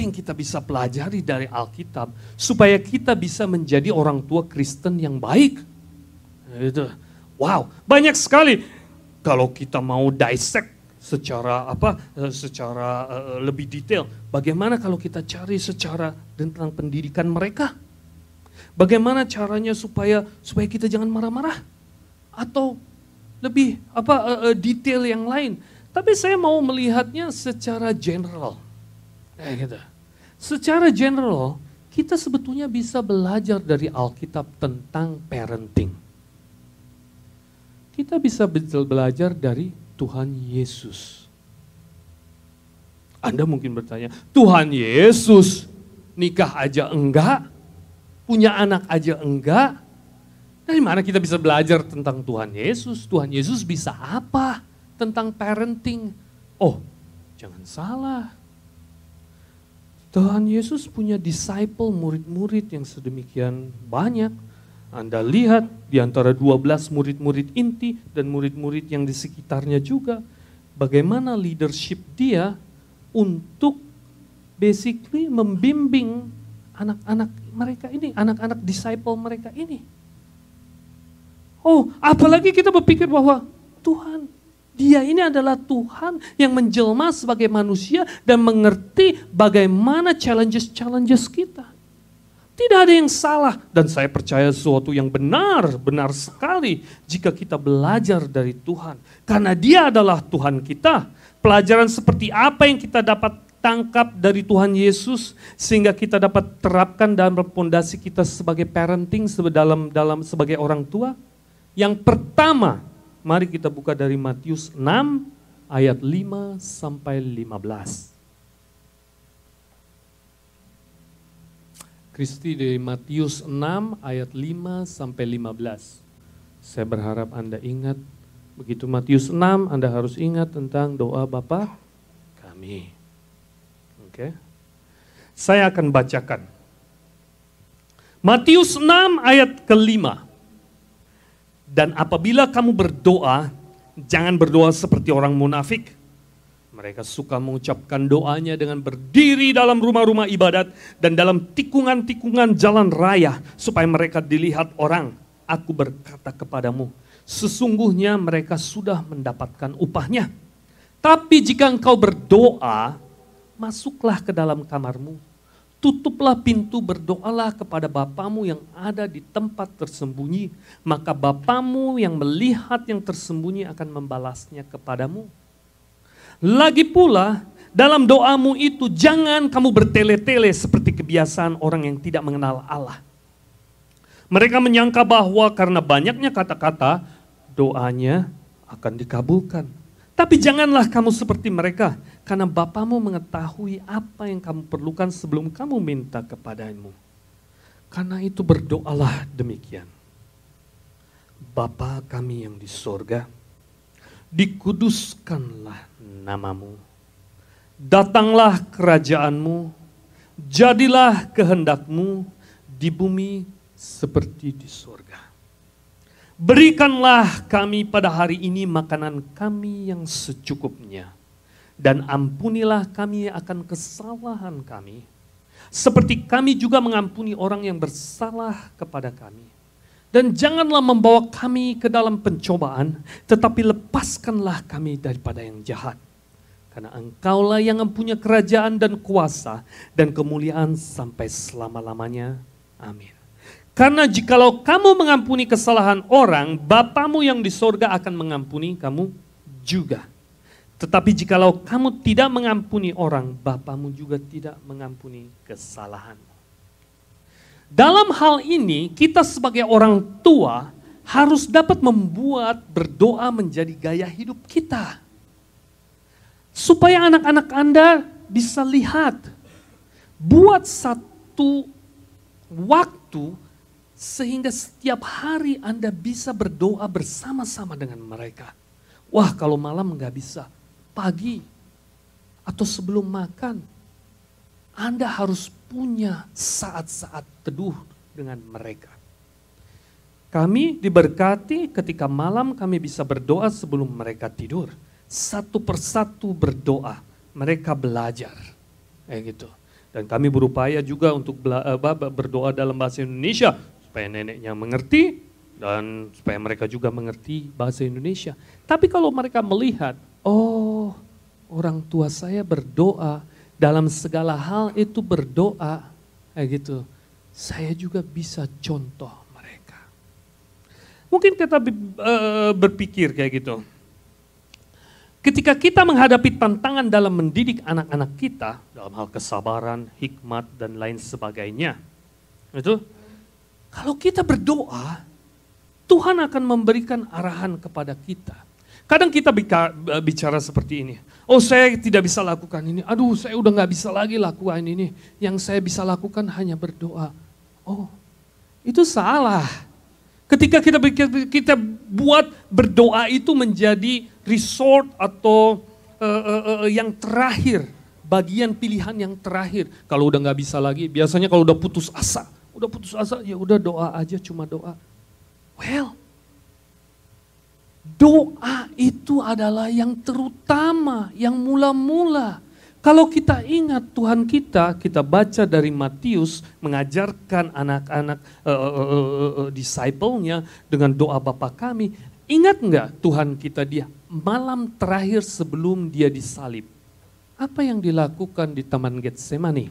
yang kita bisa pelajari dari Alkitab supaya kita bisa menjadi orang tua Kristen yang baik. Itu. Wow, banyak sekali kalau kita mau dissect secara apa secara uh, lebih detail. Bagaimana kalau kita cari secara tentang pendidikan mereka? Bagaimana caranya supaya supaya kita jangan marah-marah? Atau lebih apa uh, uh, detail yang lain? Tapi saya mau melihatnya secara general. Eh, gitu. Secara general, kita sebetulnya bisa belajar dari Alkitab tentang parenting. Kita bisa belajar dari Tuhan Yesus. Anda mungkin bertanya, Tuhan Yesus nikah aja enggak? Punya anak aja enggak? Dari mana kita bisa belajar tentang Tuhan Yesus? Tuhan Yesus bisa apa tentang parenting? Oh, jangan salah. Tuhan Yesus punya disciple, murid-murid yang sedemikian banyak. Anda lihat di antara dua belas murid-murid inti dan murid-murid yang di sekitarnya juga. Bagaimana leadership dia untuk basically membimbing anak-anak mereka ini, anak-anak disciple mereka ini. Oh, apalagi kita berpikir bahwa Tuhan, dia ini adalah Tuhan yang menjelma sebagai manusia dan mengerti bagaimana challenges-challenges kita. Tidak ada yang salah dan saya percaya sesuatu yang benar, benar sekali jika kita belajar dari Tuhan. Karena dia adalah Tuhan kita. Pelajaran seperti apa yang kita dapat tangkap dari Tuhan Yesus sehingga kita dapat terapkan dalam fondasi kita sebagai parenting, dalam dalam sebagai orang tua. Yang pertama, mari kita buka dari Matius enam ayat lima sampai lima belas. Kristi dari Matius enam ayat lima sampai lima belas. Saya berharap Anda ingat, begitu Matius enam Anda harus ingat tentang doa Bapa kami. Oke. Saya akan bacakan. Matius enam ayat kelima. Dan apabila kamu berdoa, jangan berdoa seperti orang munafik. Mereka suka mengucapkan doanya dengan berdiri dalam rumah-rumah ibadat dan dalam tikungan-tikungan jalan raya supaya mereka dilihat orang. Aku berkata kepadamu, sesungguhnya mereka sudah mendapatkan upahnya. Tapi jika engkau berdoa, masuklah ke dalam kamarmu, tutuplah pintu, berdoalah kepada Bapamu yang ada di tempat tersembunyi, maka Bapamu yang melihat yang tersembunyi akan membalasnya kepadamu. Lagi pula, dalam doamu itu jangan kamu bertele-tele seperti kebiasaan orang yang tidak mengenal Allah. Mereka menyangka bahwa karena banyaknya kata-kata, doanya akan dikabulkan. Tapi janganlah kamu seperti mereka, karena Bapamu mengetahui apa yang kamu perlukan sebelum kamu minta kepadamu. Karena itu berdoalah demikian. Bapa kami yang di sorga, dikuduskanlah namamu. Datanglah kerajaanmu, jadilah kehendakmu di bumi seperti di sorga. Berikanlah kami pada hari ini makanan kami yang secukupnya. Dan ampunilah kami akan kesalahan kami, seperti kami juga mengampuni orang yang bersalah kepada kami. Dan janganlah membawa kami ke dalam pencobaan, tetapi lepaskanlah kami daripada yang jahat. Karena engkaulah yang mempunyai kerajaan dan kuasa dan kemuliaan sampai selama-lamanya. Amin. Karena jikalau kamu mengampuni kesalahan orang, Bapamu yang di sorga akan mengampuni kamu juga. Tetapi jikalau kamu tidak mengampuni orang, Bapamu juga tidak mengampuni kesalahanmu. Dalam hal ini, kita sebagai orang tua harus dapat membuat berdoa menjadi gaya hidup kita. Supaya anak-anak Anda bisa lihat, buat satu waktu sehingga setiap hari Anda bisa berdoa bersama-sama dengan mereka. Wah, kalau malam nggak bisa, pagi atau sebelum makan, Anda harus punya saat-saat teduh dengan mereka. Kami diberkati ketika malam kami bisa berdoa sebelum mereka tidur. Satu persatu berdoa, mereka belajar. Kayak gitu. Dan kami berupaya juga untuk berdoa dalam bahasa Indonesia supaya neneknya mengerti dan supaya mereka juga mengerti bahasa Indonesia. Tapi kalau mereka melihat, oh orang tua saya berdoa, dalam segala hal itu berdoa, kayak gitu, saya juga bisa contoh mereka. Mungkin kita berpikir kayak gitu. Ketika kita menghadapi tantangan dalam mendidik anak-anak kita, dalam hal kesabaran, hikmat, dan lain sebagainya, itu, kalau kita berdoa, Tuhan akan memberikan arahan kepada kita. Kadang kita bicara seperti ini, oh saya tidak bisa lakukan ini, aduh saya udah gak bisa lagi lakukan ini, yang saya bisa lakukan hanya berdoa. Oh, itu salah. Ketika kita kita buat berdoa itu menjadi resort atau uh, uh, uh, yang terakhir, bagian pilihan yang terakhir. Kalau udah nggak bisa lagi, biasanya kalau udah putus asa, udah putus asa ya udah doa aja, cuma doa. Well, doa itu adalah yang terutama, yang mula-mula. Kalau kita ingat Tuhan kita, kita baca dari Matius mengajarkan anak-anak uh, uh, uh, uh, uh, disciple-nya dengan doa Bapa kami. Ingat nggak Tuhan kita dia malam terakhir sebelum dia disalib? Apa yang dilakukan di Taman Getsemani?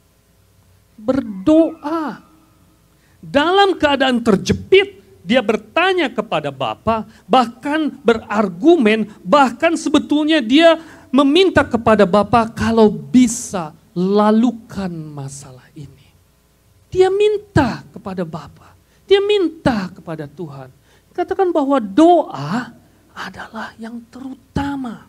Berdoa. Dalam keadaan terjepit, dia bertanya kepada Bapa, bahkan berargumen, bahkan sebetulnya dia meminta kepada Bapa kalau bisa lalukan masalah ini. Dia minta kepada Bapa, dia minta kepada Tuhan. Katakan bahwa doa adalah yang terutama.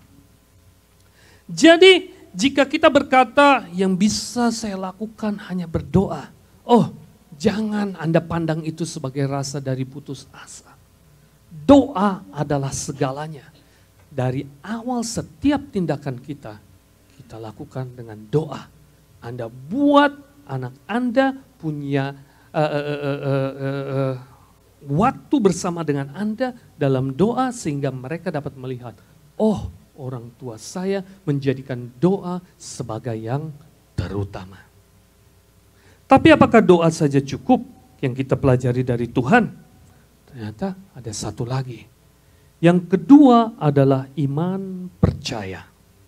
Jadi jika kita berkata yang bisa saya lakukan hanya berdoa, oh jangan Anda pandang itu sebagai rasa dari putus asa. Doa adalah segalanya. Dari awal setiap tindakan kita, kita lakukan dengan doa. Anda buat anak Anda punya uh, uh, uh, uh, uh, uh, waktu bersama dengan Anda dalam doa sehingga mereka dapat melihat, oh orang tua saya menjadikan doa sebagai yang terutama. Tapi apakah doa saja cukup yang kita pelajari dari Tuhan? Ternyata ada satu lagi. Yang kedua adalah iman percaya.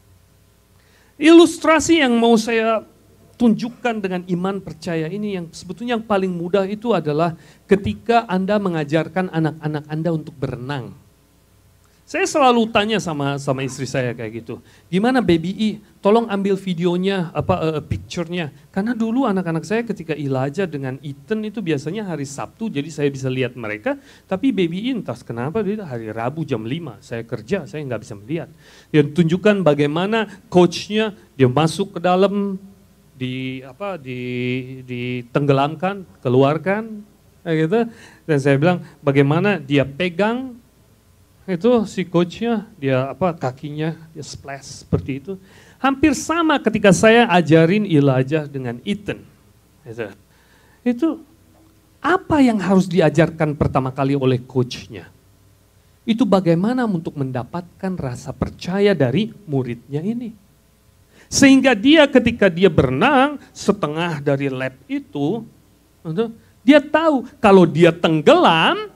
Ilustrasi yang mau saya tunjukkan dengan iman percaya ini yang sebetulnya yang paling mudah itu adalah ketika Anda mengajarkan anak-anak Anda untuk berenang. Saya selalu tanya sama sama istri saya kayak gitu, gimana baby I, tolong ambil videonya, apa uh, picture-nya. Karena dulu anak-anak saya ketika Elijah dengan Ethan itu biasanya hari Sabtu, jadi saya bisa lihat mereka. Tapi baby I entah kenapa dia hari Rabu jam lima, saya kerja, saya nggak bisa melihat. Dia tunjukkan bagaimana coachnya, dia masuk ke dalam, di apa, di ditenggelamkan, keluarkan, kayak gitu. Dan saya bilang bagaimana dia pegang, itu si coachnya dia apa kakinya dia splash seperti itu. Hampir sama ketika saya ajarin Elijah dengan Ethan. Itu, itu apa yang harus diajarkan pertama kali oleh coachnya? Itu bagaimana untuk mendapatkan rasa percaya dari muridnya ini. Sehingga dia ketika dia berenang setengah dari lap itu, dia tahu kalau dia tenggelam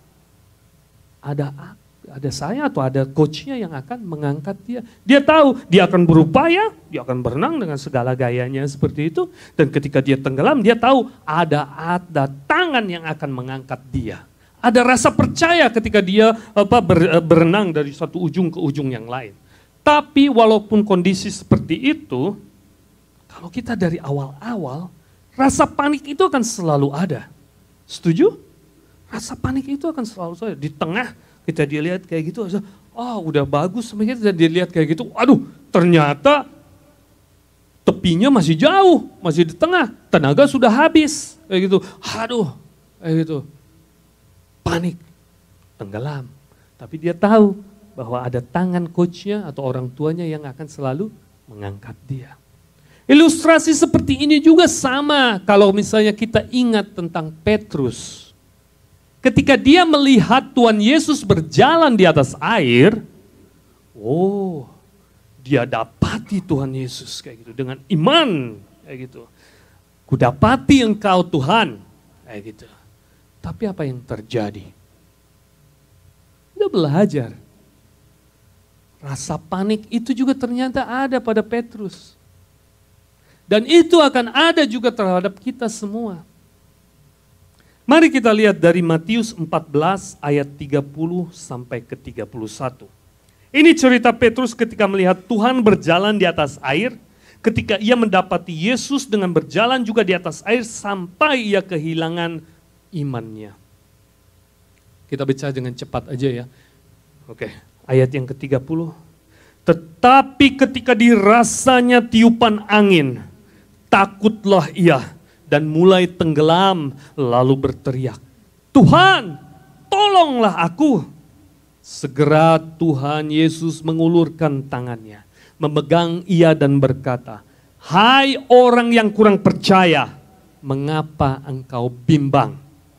ada apa? Ada saya atau ada coachnya yang akan mengangkat dia. Dia tahu dia akan berupaya, dia akan berenang dengan segala gayanya seperti itu. Dan ketika dia tenggelam, dia tahu ada ada tangan yang akan mengangkat dia. Ada rasa percaya ketika dia apa berenang dari satu ujung ke ujung yang lain. Tapi walaupun kondisi seperti itu, kalau kita dari awal-awal, rasa panik itu akan selalu ada. Setuju? Rasa panik itu akan selalu ada. Di tengah kita dia lihat kayak gitu, oh udah bagus, kita dia lihat kayak gitu, aduh ternyata tepinya masih jauh, masih di tengah, tenaga sudah habis, kayak gitu, aduh, kayak gitu, panik, tenggelam. Tapi dia tahu bahwa ada tangan coachnya atau orang tuanya yang akan selalu mengangkat dia. Ilustrasi seperti ini juga sama kalau misalnya kita ingat tentang Petrus. Ketika dia melihat Tuhan Yesus berjalan di atas air, oh, dia dapati Tuhan Yesus kayak gitu dengan iman, kayak gitu. Kudapati Engkau Tuhan, kayak gitu. Tapi apa yang terjadi? Kita belajar. Rasa panik itu juga ternyata ada pada Petrus. Dan itu akan ada juga terhadap kita semua. Mari kita lihat dari Matius empat belas ayat tiga puluh sampai ke tiga puluh satu. Ini cerita Petrus ketika melihat Tuhan berjalan di atas air. Ketika ia mendapati Yesus dengan berjalan juga di atas air sampai ia kehilangan imannya. Kita baca dengan cepat aja ya. Oke, ayat yang ke tiga puluh. Tetapi ketika dirasanya tiupan angin, takutlah ia dan mulai tenggelam lalu berteriak, Tuhan, tolonglah aku. Segera Tuhan Yesus mengulurkan tangannya, memegang ia dan berkata, hai orang yang kurang percaya, mengapa engkau bimbang?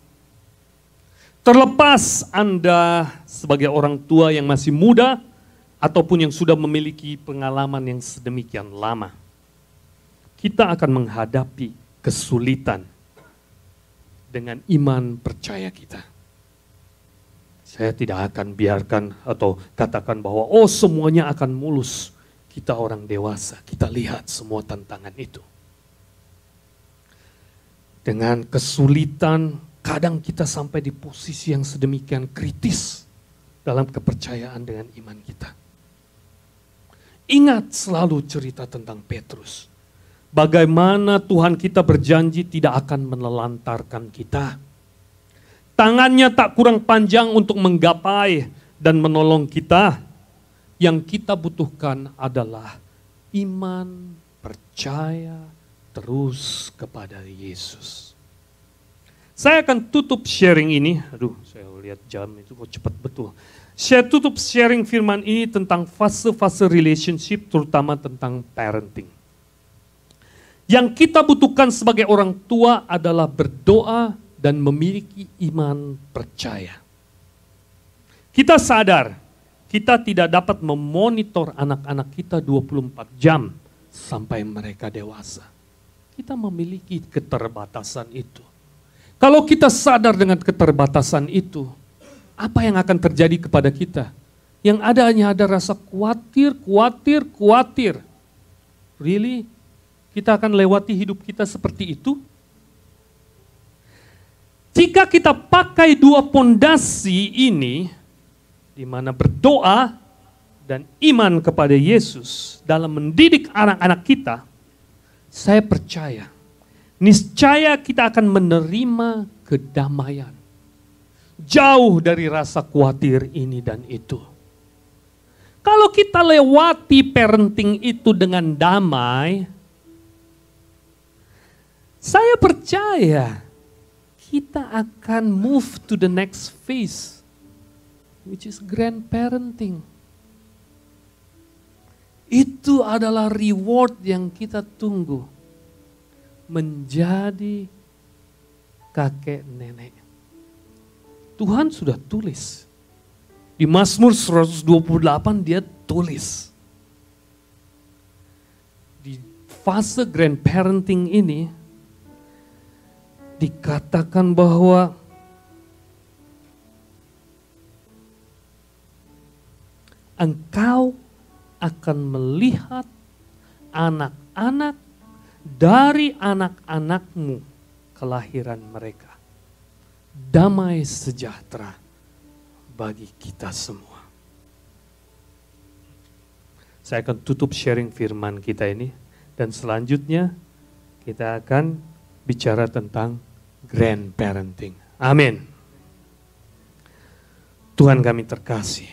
Terlepas Anda sebagai orang tua yang masih muda, ataupun yang sudah memiliki pengalaman yang sedemikian lama, kita akan menghadapi kesulitan dengan iman percaya kita. Saya tidak akan biarkan atau katakan bahwa oh semuanya akan mulus. Kita orang dewasa, kita lihat semua tantangan itu. Dengan kesulitan, kadang kita sampai di posisi yang sedemikian kritis dalam kepercayaan dengan iman kita. Ingat selalu cerita tentang Petrus. Bagaimana Tuhan kita berjanji tidak akan menelantarkan kita. Tangannya tak kurang panjang untuk menggapai dan menolong kita. Yang kita butuhkan adalah iman, percaya terus kepada Yesus. Saya akan tutup sharing ini. Aduh, saya lihat jam itu kok cepat betul. Saya tutup sharing firman ini tentang fase-fase relationship, terutama tentang parenting. Yang kita butuhkan sebagai orang tua adalah berdoa dan memiliki iman percaya. Kita sadar, kita tidak dapat memonitor anak-anak kita dua puluh empat jam sampai mereka dewasa. Kita memiliki keterbatasan itu. Kalau kita sadar dengan keterbatasan itu, apa yang akan terjadi kepada kita? Yang ada hanya ada rasa khawatir, khawatir, khawatir. Really? Kita akan lewati hidup kita seperti itu? Jika kita pakai dua pondasi ini, di mana berdoa dan iman kepada Yesus dalam mendidik anak-anak kita, saya percaya, niscaya kita akan menerima kedamaian. Jauh dari rasa khawatir ini dan itu. Kalau kita lewati parenting itu dengan damai, saya percaya kita akan move to the next phase, which is grandparenting. Itu adalah reward yang kita tunggu. Menjadi kakek nenek. Tuhan sudah tulis. Di Mazmur seratus dua puluh delapan dia tulis. Di fase grandparenting ini dikatakan bahwa engkau akan melihat anak-anak dari anak-anakmu kelahiran mereka. Damai sejahtera bagi kita semua. Saya akan tutup sharing firman kita ini. Dan selanjutnya kita akan bicara tentang grandparenting. Amin. Tuhan kami terkasih.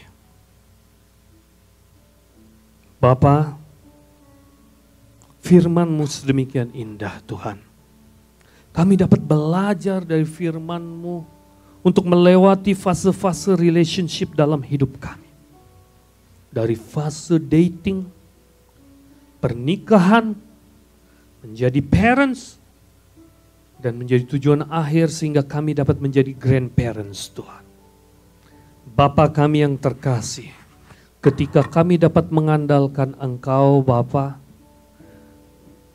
Bapa, firman-Mu sedemikian indah Tuhan. Kami dapat belajar dari firman-Mu untuk melewati fase-fase relationship dalam hidup kami. Dari fase dating, pernikahan, menjadi parents, dan menjadi tujuan akhir sehingga kami dapat menjadi grandparents Tuhan. Bapa kami yang terkasih, ketika kami dapat mengandalkan Engkau Bapa,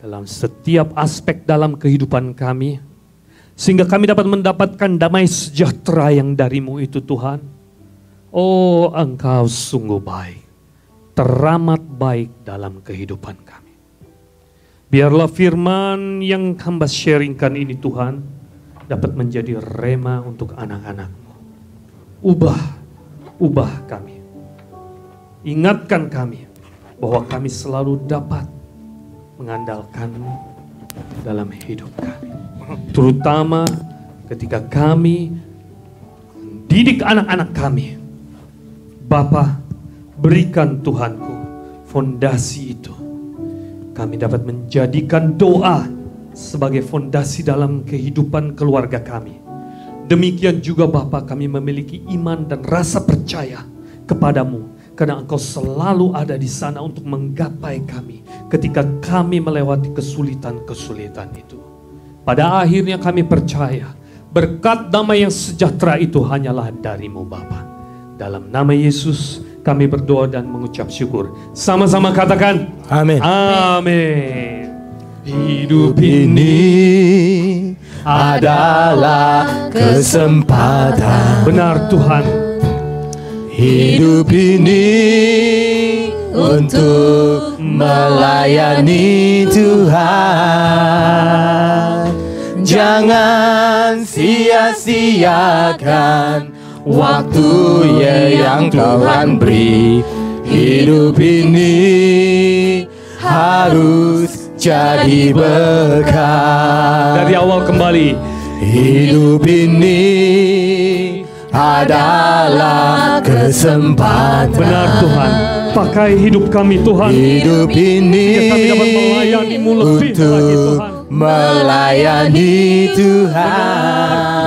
dalam setiap aspek dalam kehidupan kami, sehingga kami dapat mendapatkan damai sejahtera yang dari-Mu itu Tuhan. Oh, Engkau sungguh baik, teramat baik dalam kehidupan kami. Biarlah firman yang hamba sharingkan ini Tuhan, dapat menjadi rema untuk anak-anak-Mu. Ubah, ubah kami. Ingatkan kami bahwa kami selalu dapat mengandalkan-Mu dalam hidup kami. Terutama ketika kami mendidik anak-anak kami. Bapa, berikan Tuhanku fondasi itu. Kami dapat menjadikan doa sebagai fondasi dalam kehidupan keluarga kami. Demikian juga Bapa, kami memiliki iman dan rasa percaya kepadamu. Karena Engkau selalu ada di sana untuk menggapai kami ketika kami melewati kesulitan-kesulitan itu. Pada akhirnya kami percaya berkat damai yang sejahtera itu hanyalah dari-Mu Bapa. Dalam nama Yesus kami berdoa dan mengucap syukur. Sama-sama katakan amin. Amin. Hidup ini adalah kesempatan. Benar Tuhan. Hidup ini untuk melayani Tuhan. Jangan sia-siakan waktu yang Tuhan beri. Hidup ini harus jadi berkat. Dari awal kembali. Hidup ini adalah kesempatan. Benar Tuhan. Pakai hidup kami Tuhan. Hidup ini kami dapat melayani-Mu lebih lagi Tuhan. Melayani Tuhan.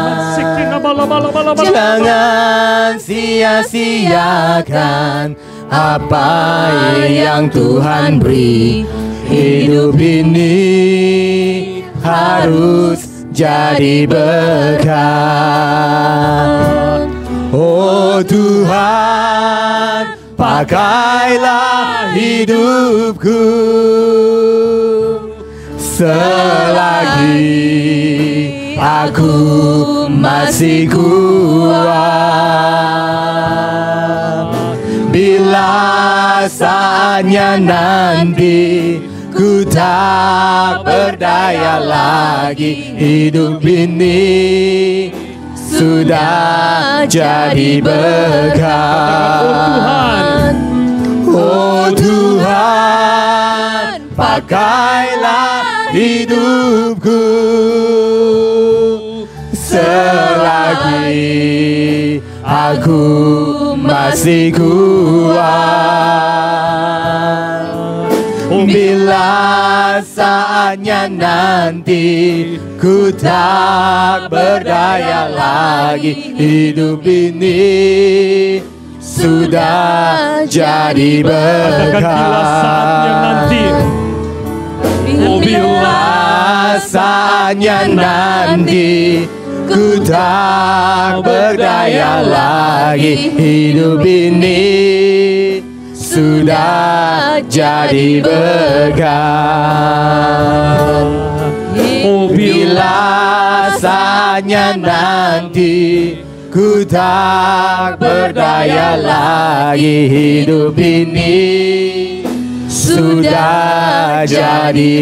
Jangan sia-siakan apa yang Tuhan beri. Hidup ini harus jadi berkat. Oh Tuhan, pakailah hidupku selagi aku masih kuat. Bila saatnya nanti ku tak berdaya lagi, hidup ini sudah jadi berkat. Oh Tuhan, pakailah hidupku selagi aku masih kuat. Bila saatnya nanti ku tak berdaya lagi, hidup ini sudah jadi berkat. Oh bila saatnya nanti ku tak berdaya lagi, hidup ini sudah jadi berkat. Oh bila saatnya nanti ku tak berdaya lagi, hidup ini sudah jadi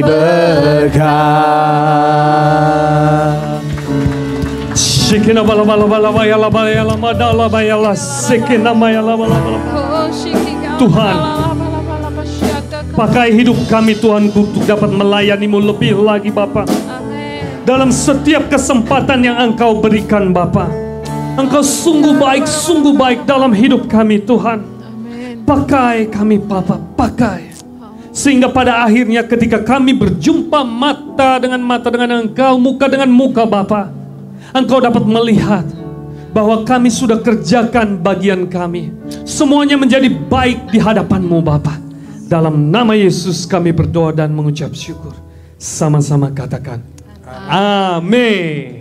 berkat. Shikina bala bala bala bala bala bala bala bala shikina bala bala bala. Tuhan, pakai hidup kami Tuhan untuk dapat melayani-Mu lebih lagi Bapa. Dalam setiap kesempatan yang Engkau berikan Bapa, Engkau sungguh baik, sungguh baik dalam hidup kami Tuhan. Pakai kami Bapa, pakai. Sehingga pada akhirnya ketika kami berjumpa mata dengan mata dengan Engkau, muka dengan muka Bapa, Engkau dapat melihat bahwa kami sudah kerjakan bagian kami. Semuanya menjadi baik di hadapan-Mu Bapa. Dalam nama Yesus kami berdoa dan mengucap syukur. Sama-sama katakan amin.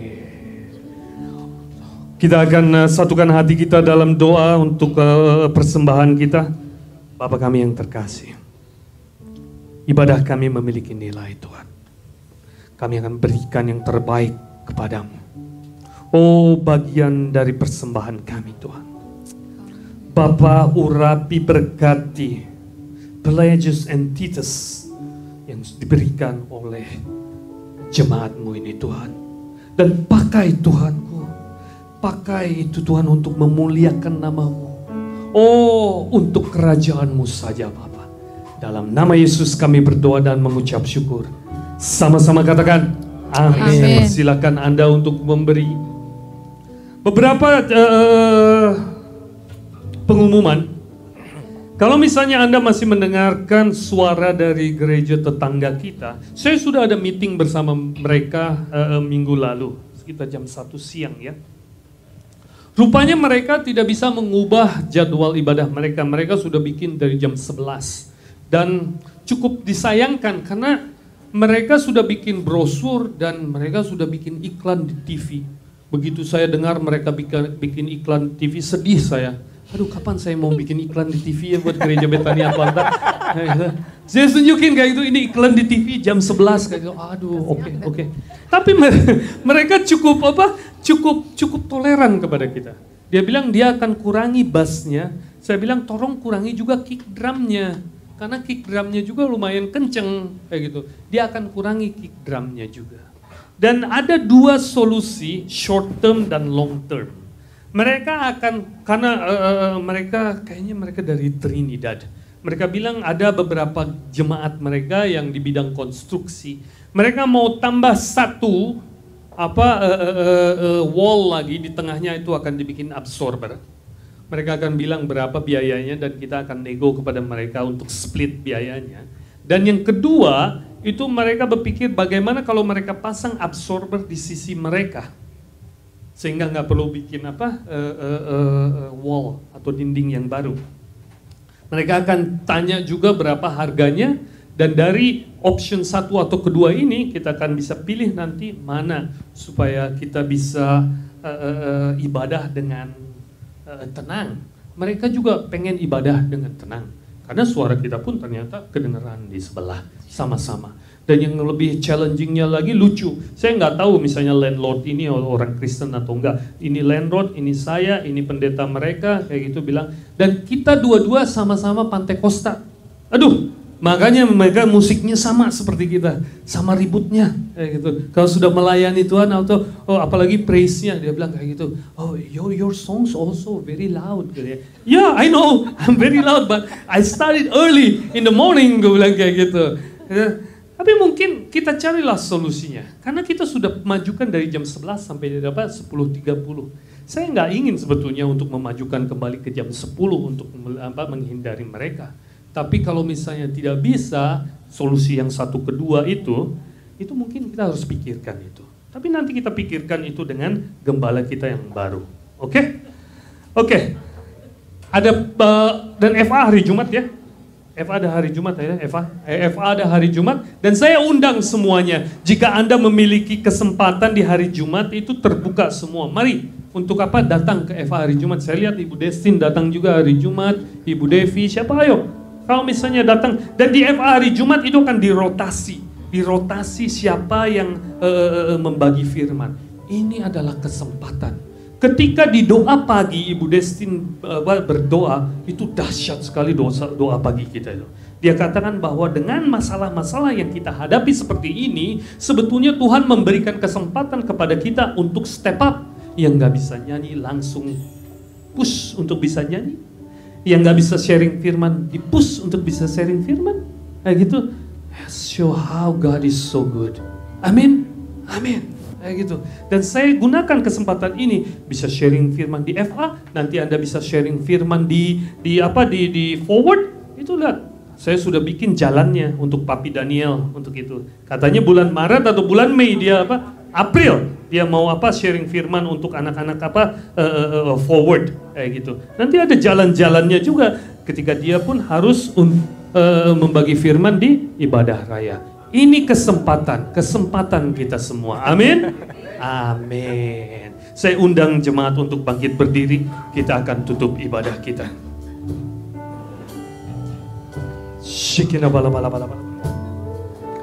Kita akan satukan hati kita dalam doa untuk uh, persembahan kita. Bapa kami yang terkasih, ibadah kami memiliki nilai Tuhan. Kami akan berikan yang terbaik kepadamu. Oh, bagian dari persembahan kami Tuhan. Bapa, urapi, berkati pledges and tithes yang diberikan oleh jemaatmu ini Tuhan. Dan pakai Tuhanku, pakai itu Tuhan untuk memuliakan namamu. Oh, untuk kerajaanmu saja Bapa. Dalam nama Yesus kami berdoa dan mengucap syukur. Sama-sama katakan amin. Amin. Silakan Anda untuk memberi beberapa uh, pengumuman. Kalau misalnya Anda masih mendengarkan suara dari gereja tetangga kita, saya sudah ada meeting bersama mereka uh, minggu lalu, sekitar jam satu siang ya. Rupanya mereka tidak bisa mengubah jadwal ibadah mereka, mereka sudah bikin dari jam sebelas. Dan cukup disayangkan karena mereka sudah bikin brosur dan mereka sudah bikin iklan di T V. Begitu saya dengar mereka bikin, bikin iklan di T V, sedih saya. Aduh, kapan saya mau bikin iklan di T V ya buat gereja Betania Atlanta. Saya tunjukin kayak gitu, ini iklan di T V jam sebelas kayak gitu. Aduh, oke, okay, oke. Okay. Tapi mereka cukup apa? Cukup cukup toleran kepada kita. Dia bilang dia akan kurangi bassnya. Saya bilang tolong kurangi juga kick drumnya. Karena kick drumnya juga lumayan kenceng kayak gitu. Dia akan kurangi kick drumnya juga. Dan ada dua solusi, short term dan long term. Mereka akan, karena uh, mereka kayaknya mereka dari Trinidad. Mereka bilang ada beberapa jemaat mereka yang di bidang konstruksi. Mereka mau tambah satu apa uh, uh, uh, wall lagi, di tengahnya itu akan dibikin absorber. Mereka akan bilang berapa biayanya dan kita akan nego kepada mereka untuk split biayanya. Dan yang kedua, itu mereka berpikir bagaimana kalau mereka pasang absorber di sisi mereka. Sehingga nggak perlu bikin apa uh, uh, uh, wall atau dinding yang baru. Mereka akan tanya juga berapa harganya. Dan dari option satu atau kedua ini kita akan bisa pilih nanti mana supaya kita bisa uh, uh, ibadah dengan tenang. Mereka juga pengen ibadah dengan tenang. Karena suara kita pun ternyata kedengeran di sebelah sama-sama. Dan yang lebih challengingnya lagi lucu. Saya nggak tahu misalnya landlord ini orang Kristen atau enggak. Ini landlord, ini saya, ini pendeta mereka kayak gitu bilang. Dan kita dua-dua sama-sama Pantekosta. Aduh. Makanya mereka musiknya sama seperti kita, sama ributnya kayak gitu. Kalau sudah melayani Tuhan atau oh apalagi praise-nya, dia bilang kayak gitu. Oh your your songs also very loud. Gitu ya. Yeah, I know, I'm very loud, but I started early in the morning. Gue bilang kayak gitu. Ya. Tapi mungkin kita carilah solusinya, karena kita sudah majukan dari jam sebelas sampai apa sepuluh tiga puluh. Saya nggak ingin sebetulnya untuk memajukan kembali ke jam sepuluh untuk apa menghindari mereka. Tapi kalau misalnya tidak bisa, solusi yang satu kedua itu, itu mungkin kita harus pikirkan itu. Tapi nanti kita pikirkan itu dengan gembala kita yang baru. Oke? Okay? Oke. Okay. Ada, uh, dan F A hari Jumat ya. F A ada hari Jumat ya, F A. Eh, F A ada hari Jumat. Dan saya undang semuanya. Jika Anda memiliki kesempatan di hari Jumat, itu terbuka semua. Mari, untuk apa datang ke F A hari Jumat. Saya lihat Ibu Destin datang juga hari Jumat. Ibu Devi, siapa ayo? Kalau misalnya datang, dan di F A hari Jumat itu akan dirotasi. Dirotasi siapa yang uh, membagi firman. Ini adalah kesempatan. Ketika di doa pagi, Ibu Destin uh, berdoa, itu dahsyat sekali doa, doa pagi kita itu. Dia katakan bahwa dengan masalah-masalah yang kita hadapi seperti ini, sebetulnya Tuhan memberikan kesempatan kepada kita untuk step up. Yang gak bisa nyanyi langsung push untuk bisa nyanyi. Yang gak bisa sharing firman, di-push untuk bisa sharing firman. Kayak gitu. Show how God is so good. Amin. Amin. Kayak gitu. Dan saya gunakan kesempatan ini. Bisa sharing firman di F A. Nanti Anda bisa sharing firman di di apa di di forward. Itu lihat. Saya sudah bikin jalannya untuk Papi Daniel untuk itu. Katanya bulan Maret atau bulan Mei dia apa? April dia mau apa sharing firman untuk anak-anak apa uh, uh, forward kayak gitu. Nanti ada jalan-jalannya juga ketika dia pun harus um, uh, membagi firman di ibadah raya. Ini kesempatan, kesempatan kita semua. Amin. Amin. Saya undang jemaat untuk bangkit berdiri. Kita akan tutup ibadah kita. Shikina bala bala bala bala.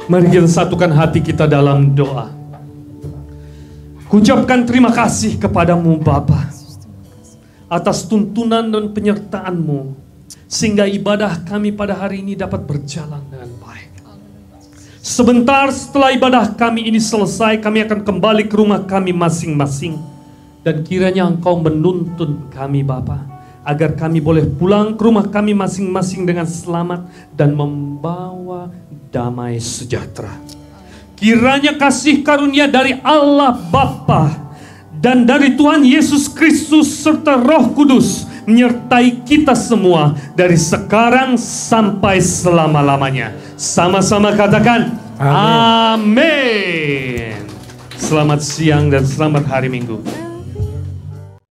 Mari kita satukan hati kita dalam doa. Ucapkan terima kasih kepadamu Bapa atas tuntunan dan penyertaan-Mu, sehingga ibadah kami pada hari ini dapat berjalan dengan baik. Sebentar setelah ibadah kami ini selesai, kami akan kembali ke rumah kami masing-masing. Dan kiranya Engkau menuntun kami Bapa, agar kami boleh pulang ke rumah kami masing-masing dengan selamat dan membawa damai sejahtera. Kiranya kasih karunia dari Allah Bapa dan dari Tuhan Yesus Kristus serta Roh Kudus menyertai kita semua dari sekarang sampai selama-lamanya. Sama-sama katakan amin. Selamat siang dan selamat hari Minggu.